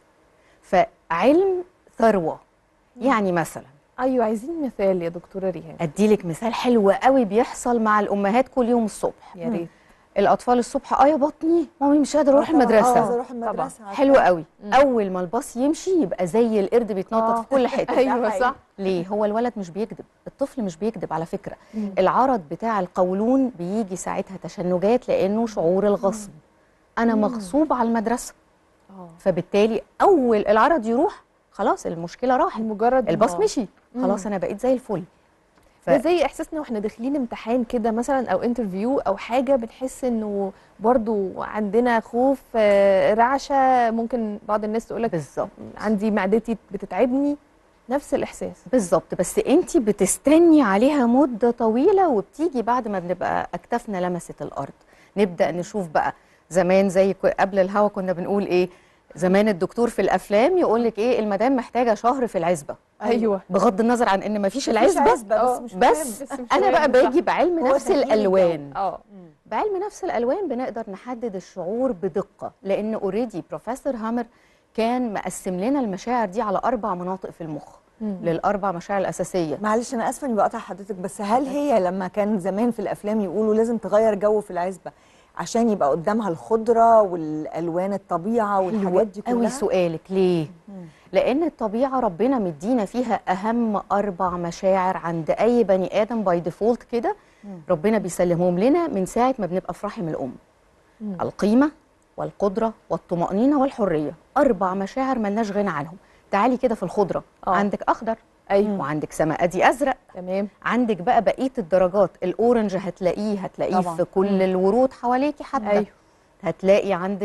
S11: فعلم ثروه. مم. يعني مثلا
S1: ايوه عايزين مثال يا دكتوره ريهام.
S11: اديلك مثال حلو قوي بيحصل مع الامهات كل يوم الصبح.
S1: يا ريت.
S11: الاطفال الصبح اه يا بطني مامي مش قادره اروح المدرسه.
S2: اه اروح المدرسه.
S11: حلو قوي. مم. اول ما الباص يمشي يبقى زي القرد بيتنطط في كل حته.
S1: ايوه صح.
S11: ليه؟ هو الولد مش بيكذب، الطفل مش بيكذب على فكره. مم. العرض بتاع القولون بيجي ساعتها تشنجات لانه شعور الغصب. انا مغصوب على المدرسه. اه فبالتالي اول العرض يروح خلاص المشكله راحت،
S1: مجرد
S11: الباص مشي خلاص انا بقيت زي الفل.
S1: ف... ده زي احساسنا واحنا داخلين امتحان كده مثلا او انترفيو او حاجه، بنحس انه برضو عندنا خوف، رعشه، ممكن بعض الناس تقول لك
S11: بالظبط
S1: عندي معدتي بتتعبني، نفس الاحساس
S11: بالظبط. بس انت بتستني عليها مده طويله وبتيجي بعد ما بنبقى اكتافنا لمست الارض. نبدا نشوف بقى زمان زي قبل الهوا كنا بنقول ايه، زمان الدكتور في الافلام يقول لك ايه المدام محتاجه شهر في العزبه.
S1: ايوه
S11: بغض النظر عن ان مفيش العزبه
S2: بس, بس,
S11: بس, بس انا بقى باجي بعلم نفس الالوان.
S1: اه
S11: بعلم نفس الالوان بنقدر نحدد الشعور بدقه، لان اوريدي بروفيسور هامر كان مقسم لنا المشاعر دي على اربع مناطق في المخ. مم. للاربع مشاعر الاساسيه.
S2: معلش انا اسفه اني بقطع حضرتك، بس هل هي لما كان زمان في الافلام يقولوا لازم تغير جو في العزبه عشان يبقى قدامها الخضره والالوان الطبيعه والحاجات دي كلها؟
S11: قوي سؤالك ليه؟ مم. لان الطبيعه ربنا مدينا فيها اهم اربع مشاعر عند اي بني ادم باي ديفولت كده، ربنا بيسلمهم لنا من ساعه ما بنبقى في رحم الام. مم. القيمه والقدره والطمانينه والحريه، اربع مشاعر ملناش غنى عنهم. تعالي كده في الخضره. أوه. عندك اخضر،
S1: ايوه،
S11: وعندك سمادي ازرق،
S1: تمام.
S11: عندك بقى بقيه الدرجات، الاورنج هتلاقيه هتلاقيه طبعا في كل مم. الورود حواليكي حتى. أيوه. هتلاقي عندك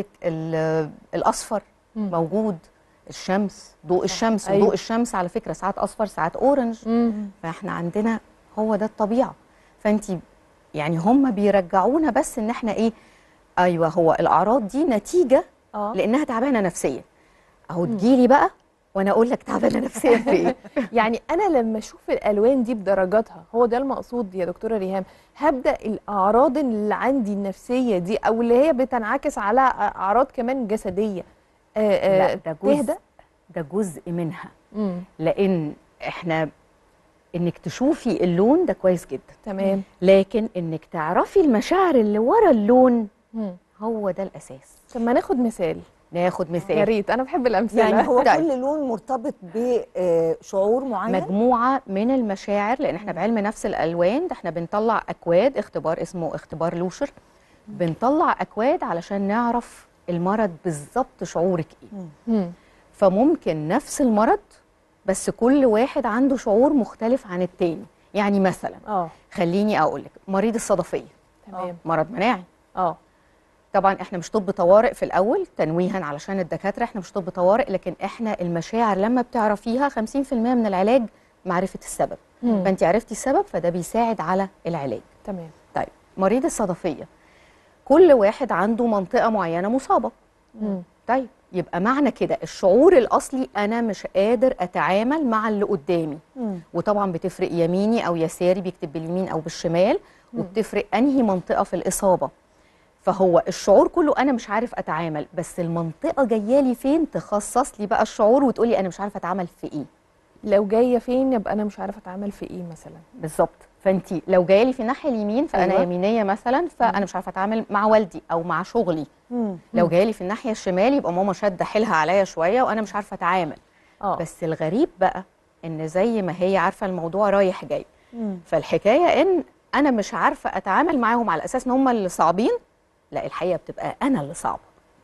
S11: الاصفر مم. موجود، الشمس، ضوء الشمس. أيوه. وضوء الشمس على فكره ساعات اصفر ساعات اورنج. مم. فاحنا عندنا هو ده الطبيعه. فانت يعني هم بيرجعونا بس ان احنا ايه، ايوه هو الاعراض دي نتيجه أوه. لانها تعبانه نفسيا. اهو تجيلي بقى وانا اقول لك تعبانه نفسيا في ايه.
S1: يعني انا لما اشوف الالوان دي بدرجاتها، هو ده المقصود يا دكتوره ريهام، هبدا الاعراض اللي عندي النفسيه دي او اللي هي بتنعكس على اعراض كمان جسديه
S11: آآ لا ده جزء تهدأ؟ ده جزء منها. مم. لان احنا انك تشوفي اللون ده كويس جدا،
S1: تمام،
S11: لكن انك تعرفي المشاعر اللي ورا اللون مم. هو ده الاساس.
S1: طب ما ناخد مثال.
S11: ناخد مثال
S1: يا ريت، انا بحب الامثله.
S2: يعني هو كل لون مرتبط بشعور معين،
S11: مجموعه من المشاعر، لان احنا بعلم نفس الالوان ده احنا بنطلع اكواد، اختبار اسمه اختبار لوشر، بنطلع اكواد علشان نعرف المرض بالظبط شعورك ايه. مم. فممكن نفس المرض بس كل واحد عنده شعور مختلف عن التاني. يعني مثلا اه خليني اقول لك مريض الصدفيه، تمام، مرض مناعي. اه طبعا احنا مش طب طوارئ في الاول، تنويها علشان الدكاتره، احنا مش طب طوارئ، لكن احنا المشاعر لما بتعرفيها خمسين في المية من العلاج معرفه السبب. مم. فانت عرفتي السبب فده بيساعد على العلاج.
S1: تمام.
S11: طيب مريض الصدفيه كل واحد عنده منطقه معينه مصابه. مم. طيب يبقى معنى كده الشعور الاصلي انا مش قادر اتعامل مع اللي قدامي. مم. وطبعا بتفرق يميني او يساري، بيكتب باليمين او بالشمال. مم. وبتفرق انهي منطقه في الاصابه. فهو الشعور كله انا مش عارف اتعامل، بس المنطقه جايه لي فين تخصص لي بقى الشعور وتقولي انا مش عارفه اتعامل في ايه.
S1: لو جايه فين يبقى انا مش عارفه اتعامل في ايه مثلا.
S11: بالظبط. فانت لو جايه لي في الناحيه اليمين فانا
S1: أيوة.
S11: يمينيه مثلا، فانا مش عارفه اتعامل مع والدي او مع شغلي.
S2: مم.
S11: لو جايه لي في الناحيه الشمال يبقى ماما شاده حيلها عليا شويه وانا مش عارفه اتعامل.
S1: اه
S11: بس الغريب بقى ان زي ما هي عارفه الموضوع رايح جاي،
S2: مم.
S11: فالحكايه ان انا مش عارفه اتعامل معاهم على اساس ان هم اللي صعبين، لا الحقيقه بتبقى انا اللي صعبه.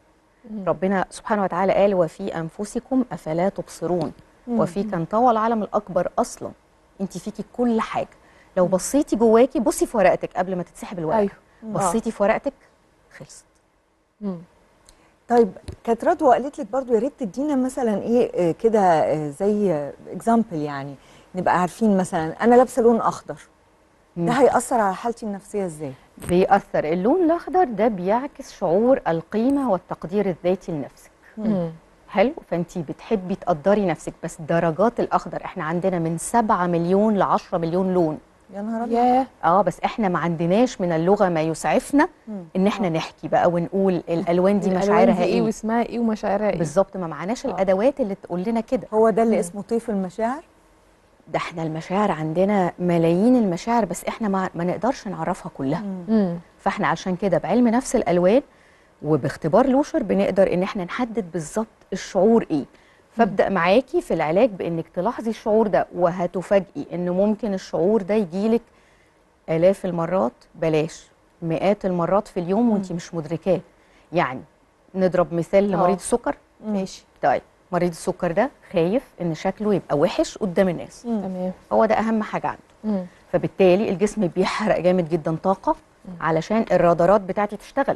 S11: ربنا سبحانه وتعالى قال وفي انفسكم افلا تبصرون، وفيك انطوى العالم الاكبر. اصلا انت فيكي كل حاجه، لو بصيتي جواكي، بصي في ورقتك قبل ما تتسحب الورقه.
S1: أيوه.
S11: بصيتي في ورقتك خلصت.
S1: مم.
S2: طيب كانت رضوى قالت لك برضو يا ريت تدينا مثلا ايه آه، كده آه، زي اكزامبل، يعني نبقى عارفين مثلا انا لابسه لون اخضر، ده هيأثر على حالتي النفسيه ازاي؟
S11: بيأثر. اللون الاخضر ده بيعكس شعور القيمه والتقدير الذاتي لنفسك.
S1: مم.
S11: حلو. فانتي بتحبي تقدري نفسك، بس درجات الاخضر احنا عندنا من سبعة مليون ل عشرة مليون لون.
S2: يا نهار ابيض.
S1: ياه.
S11: اه بس احنا ما عندناش من اللغه ما يسعفنا ان احنا نحكي بقى ونقول الالوان دي
S1: الألوان
S11: مشاعرها
S1: دي ايه
S11: ايه
S1: واسمها ايه ومشاعرها ايه.
S11: بالظبط. ما معناش
S1: آه.
S11: الادوات اللي تقول لنا كده.
S2: هو ده اللي اسمه طيف المشاعر؟
S11: ده احنا المشاعر عندنا ملايين المشاعر، بس احنا ما, ما نقدرش نعرفها كلها.
S1: مم.
S11: فاحنا عشان كده بعلم نفس الالوان وباختبار لوشر بنقدر ان احنا نحدد بالظبط الشعور ايه. فابدا معاكي في العلاج بانك تلاحظي الشعور ده، وهتفاجئي ان ممكن الشعور ده يجيلك آلاف المرات، بلاش مئات المرات في اليوم وانت مش مدركاه. يعني نضرب مثال لمريض
S1: آه.
S11: السكر.
S1: ماشي.
S11: طيب مريض السكر ده خايف ان شكله يبقى وحش قدام الناس.
S1: تمام.
S11: هو ده اهم حاجه عنده.
S1: مم.
S11: فبالتالي الجسم بيحرق جامد جدا طاقه علشان الرادارات بتاعتي تشتغل.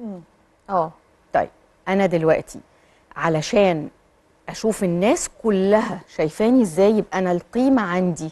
S1: اه
S11: طيب انا دلوقتي علشان اشوف الناس كلها شايفاني ازاي، يبقى انا القيمه عندي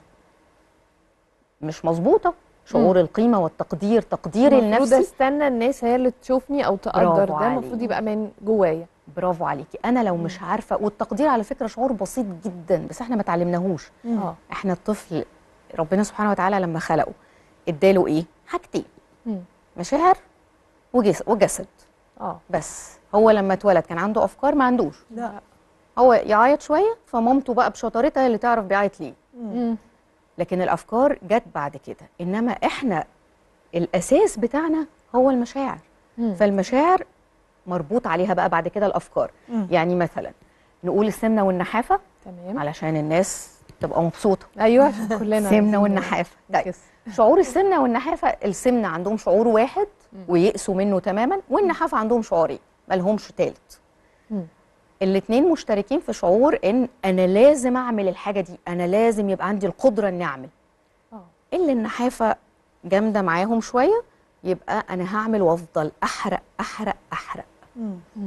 S11: مش مظبوطه. شعور
S1: مم.
S11: القيمه والتقدير، تقديري
S1: المفروض
S11: لنفسي.
S1: استنى الناس هي اللي تشوفني او تقدر،
S11: برافو
S1: ده
S11: عليك.
S1: المفروض يبقى من جوايا.
S11: برافو عليكي. انا لو مش عارفه، والتقدير على فكره شعور بسيط جدا بس احنا ما اتعلمناهوش.
S1: اه
S11: احنا الطفل ربنا سبحانه وتعالى لما خلقه اداله ايه؟ حاجتين،
S1: مم.
S11: مشاعر وجس وجسد.
S1: اه
S11: بس هو لما اتولد كان عنده افكار؟ ما عندوش.
S2: لا.
S11: هو يعيط شويه فمامته بقى بشطارتها اللي تعرف بيعيط ليه.
S1: مم.
S11: لكن الافكار جت بعد كده. انما احنا الاساس بتاعنا هو المشاعر.
S1: مم.
S11: فالمشاعر مربوط عليها بقى بعد كده الافكار.
S2: مم.
S11: يعني مثلا نقول السمنه والنحافه
S1: تمام.
S11: علشان الناس تبقى مبسوطه.
S1: ايوه عشان كلنا
S11: السمنه
S1: عايزين
S11: والنحافه. طيب
S1: نخس.
S11: شعور السمنه والنحافه، السمنه عندهم شعور واحد ويئسوا منه تماما، والنحافه عندهم شعورين ما لهمش ثالث.
S1: مم.
S11: الاثنين مشتركين في شعور ان انا لازم اعمل الحاجه دي، انا لازم يبقى عندي القدره اني اعمل.
S1: اه
S11: اللي النحافه جامده معاهم شويه يبقى انا هعمل وافضل احرق احرق احرق.
S2: مم.
S1: مم.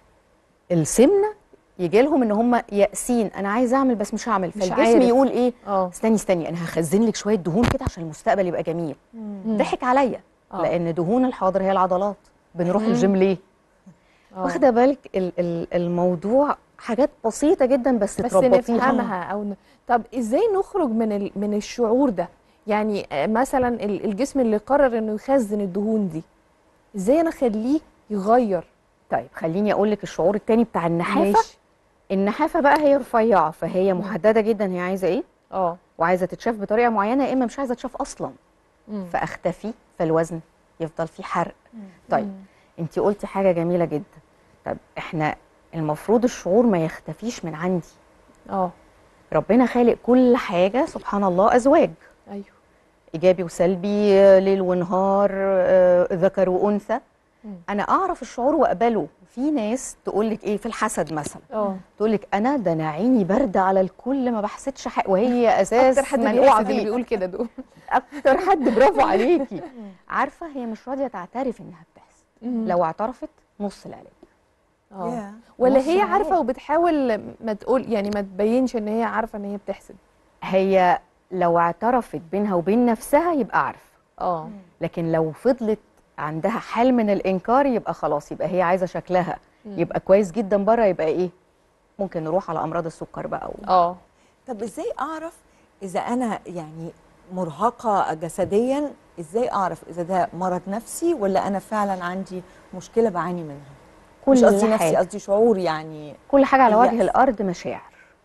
S11: السمنه يجي لهم ان هم يائسين، انا عايز اعمل بس مش هعمل،
S1: مش
S11: فالجسم
S1: عارف.
S11: يقول ايه؟
S1: اه
S11: استني استني انا هخزن لك شويه دهون كده عشان المستقبل يبقى جميل.
S1: مم.
S11: ضحك عليا.
S1: آه.
S11: لان دهون الحاضر هي العضلات. بنروح
S1: مم.
S11: الجيم ليه؟
S1: آه.
S11: واخده بالك ال- ال- الموضوع حاجات بسيطه جدا بس,
S1: بس
S11: تربطيها.
S1: نفهمها او ن... طب ازاي نخرج من ال... من الشعور ده؟ يعني آه، مثلا ال- الجسم اللي قرر انه يخزن الدهون دي، ازاي انا اخليه يغير؟
S11: طيب خليني اقول لك الشعور التاني بتاع النحافه.
S1: ماشي.
S11: النحافه بقى هي رفيعه، فهي محدده جدا هي عايزه ايه،
S1: اه
S11: وعايزه تتشاف بطريقه معينه، يا اما مش عايزه تتشاف اصلا.
S1: مم.
S11: فاختفي، فالوزن يفضل فيه حرق. طيب
S1: مم.
S11: انت قلتي حاجه جميله جدا. طب احنا المفروض الشعور ما يختفيش من عندي.
S1: اه
S11: ربنا خالق كل حاجه سبحان الله ازواج،
S1: ايوه
S11: ايجابي وسلبي، آه، ليل ونهار، آه، ذكر وانثى.
S1: مم.
S11: انا اعرف الشعور واقبله. في ناس تقول لك ايه في الحسد مثلا،
S1: اه
S11: تقول لك انا ده انا عيني بارده على الكل ما بحسدش حق، وهي اساس
S1: اكتر حد
S11: منقوعه
S1: بيحسد اللي
S11: فيه.
S1: بيقول كده دول.
S11: اكتر حد برافو عليكي. عارفه هي مش راضيه تعترف انها بتحسد.
S1: مم.
S11: لو اعترفت نص العلاج.
S1: اه
S2: ياه.
S1: ولا
S11: نص
S1: هي
S11: العلاج.
S1: عارفه وبتحاول ما تقول، يعني ما تبينش ان هي عارفه ان هي بتحسد؟
S11: هي لو اعترفت بينها وبين نفسها يبقى عارفه،
S1: اه
S11: لكن لو فضلت عندها حال من الانكار يبقى خلاص، يبقى هي عايزه شكلها يبقى كويس جدا بره، يبقى ايه، ممكن نروح على امراض السكر بقى و...
S1: اه
S2: طب ازاي اعرف اذا انا يعني مرهقه جسديا ازاي اعرف اذا ده مرض نفسي ولا انا فعلا عندي مشكله بعاني منها؟
S11: كل
S2: مش قصدي نفسي،
S11: حاجة.
S2: قصدي شعور يعني.
S11: كل حاجه على وجه
S2: اليأس.
S11: الارض مشاعر.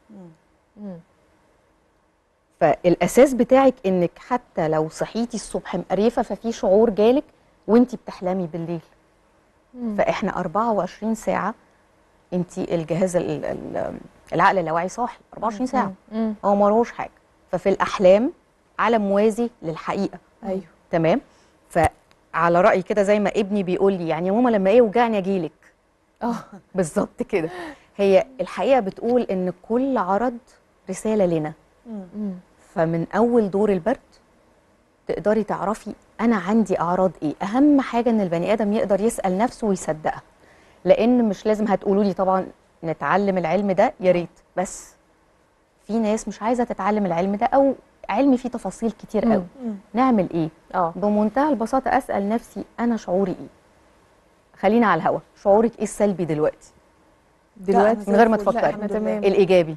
S11: فالاساس بتاعك انك حتى لو صحيتي الصبح مقريفه ففي شعور جالك وانتي بتحلمي بالليل.
S1: مم.
S11: فاحنا أربعة وعشرين ساعه انتي الجهاز ال- ال- العقل اللاواعي صاحي أربعة وعشرين ساعه،
S1: مم.
S11: هو ملوش حاجه. ففي الاحلام عالم موازي للحقيقه.
S1: ايوه
S11: تمام. فعلى رايي كده زي ما ابني بيقول لي يعني يا ماما لما ايه يوجعني اجيلك.
S1: اه
S11: بالظبط كده. هي الحقيقه بتقول ان كل عرض رساله لنا.
S1: مم.
S11: فمن اول دور البرد تقدري تعرفي انا عندي اعراض ايه. اهم حاجه ان البني ادم يقدر يسال نفسه ويصدقها، لان مش لازم هتقولوا لي طبعا نتعلم العلم ده، يا ريت، بس في ناس مش عايزه تتعلم العلم ده او علم فيه تفاصيل كتير
S1: مم.
S11: قوي. نعمل ايه؟
S1: اه
S11: بمنتهى البساطه اسال نفسي انا شعوري ايه. خلينا على الهوا، شعورك ايه السلبي دلوقتي؟
S1: دلوقتي
S11: من غير ما
S1: لا،
S11: تفكري.
S1: احنا تمام.
S11: الايجابي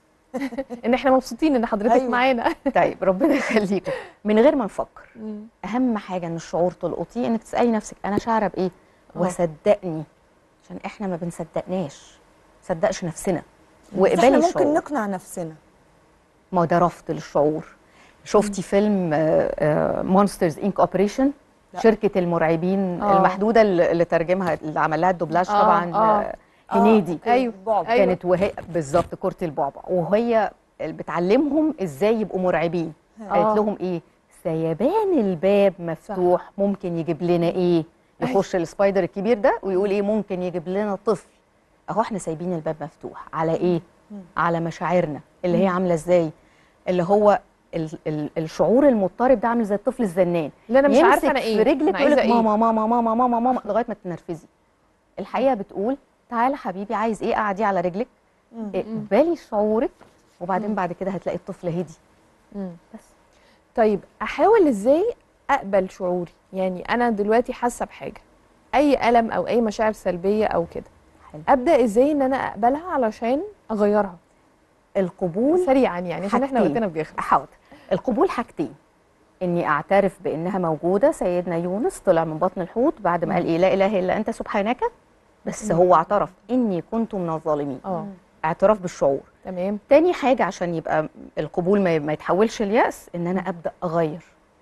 S1: ان احنا مبسوطين ان حضرتك
S2: أيوة.
S1: معانا.
S11: طيب ربنا يخليكم. من غير ما نفكر،
S1: مم.
S11: اهم حاجه ان الشعور تلقطيه انك تسالي نفسك انا شاعره بايه.
S1: اه.
S11: وصدقني، عشان احنا ما بنصدقناش، صدقش نفسنا
S2: بس
S11: واقبلي
S2: احنا ممكن
S11: الشعور.
S2: نقنع نفسنا.
S11: ما ده رفض للشعور. شفتي فيلم مونسترز انك اوبريشن؟
S2: لا.
S11: شركه المرعبين
S1: اه.
S11: المحدوده اللي اللي ترجمها اللي عمل لها الدوبلاج
S1: اه،
S11: طبعا
S1: اه.
S11: آه، هنيدي.
S1: ايوه
S2: بعبع.
S1: أيوة.
S11: كانت وهي بالظبط كرة البعبع، وهي بتعلمهم ازاي يبقوا مرعبين.
S1: آه.
S11: قالت لهم ايه؟ سيبان الباب مفتوح ممكن يجيب لنا ايه؟ يخش السبايدر الكبير ده ويقول ايه؟ ممكن يجيب لنا طفل. اهو احنا سايبين الباب مفتوح على ايه؟ على مشاعرنا اللي هي عامله ازاي؟ اللي هو ال ال الشعور المضطرب ده عامل زي الطفل الزنان،
S1: اللي انا مش
S11: يمسك
S1: عارفه انا ايه
S11: في رجلك
S1: أنا
S11: يقول
S1: عايزة
S11: لك
S1: إيه؟
S11: ماما ماما ماما ماما ماما لغايه ما تنرفزي. الحقيقه بتقول تعالى حبيبي عايز ايه؟ قعدي على رجلك، اقبلي شعورك، وبعدين بعد كده هتلاقي الطفل هدي.
S1: مم.
S11: بس
S1: طيب احاول ازاي اقبل شعوري؟ يعني انا دلوقتي حاسه بحاجه، اي الم او اي مشاعر سلبيه او كده،
S11: حلو.
S1: ابدا ازاي ان انا اقبلها علشان اغيرها
S11: القبول
S1: سريعا يعني عشان احنا
S11: حاجتين.
S1: وقتنا بيخلص.
S11: حاضر. القبول حاجتين، اني اعترف بانها موجوده. سيدنا يونس طلع من بطن الحوت بعد ما قال ايه؟ لا اله الا انت سبحانك، بس هو اعترف اني كنت من الظالمين.
S1: اه
S11: اعتراف بالشعور.
S1: تمام.
S11: تاني حاجه عشان يبقى القبول ما ما يتحولش اليأس، ان انا ابدا اغير.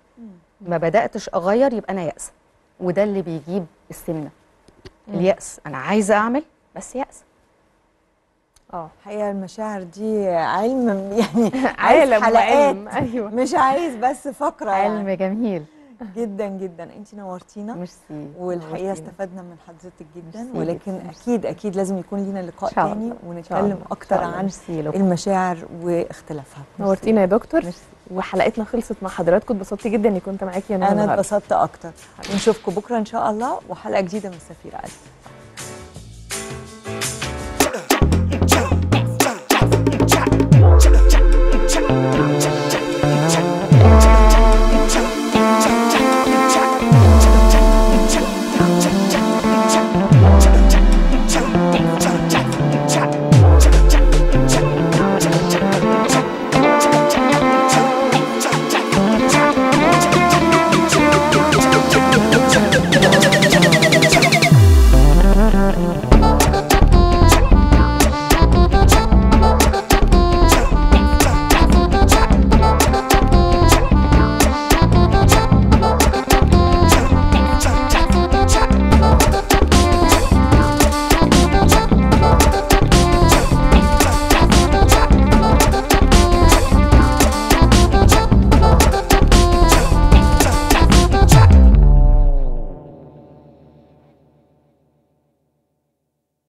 S11: ما بداتش اغير يبقى انا يأسه، وده اللي بيجيب السمنه. اليأس انا عايزه اعمل بس يأس.
S1: اه
S2: الحقيقه المشاعر دي علم يعني عايز
S1: عالم
S2: حلقات،
S1: وعلم. ايوه
S2: مش عايز بس فقره
S11: علم
S2: يعني.
S11: جميل.
S2: جدا جدا انت نورتينا،
S11: ميرسي.
S2: والحقيقه
S11: نورتينا.
S2: استفدنا من حضرتك جدا،
S11: ميرسي
S2: ولكن
S11: جدا.
S2: اكيد اكيد لازم يكون لينا لقاء
S11: إن شاء
S2: تاني
S11: الله. إن شاء
S2: ونتكلم
S11: الله.
S2: اكتر
S11: إن شاء الله.
S2: عن
S11: ميرسي لكم.
S2: المشاعر واختلافها.
S1: نورتينا يا دكتور.
S11: ميرسي.
S1: وحلقتنا خلصت مع حضراتكم، اتبسطت جدا اني كنت معاكي يا نور
S2: انا
S1: النهارده.
S2: اتبسطت اكتر. نشوفكم بكره ان شاء الله وحلقه جديده من سفير علي.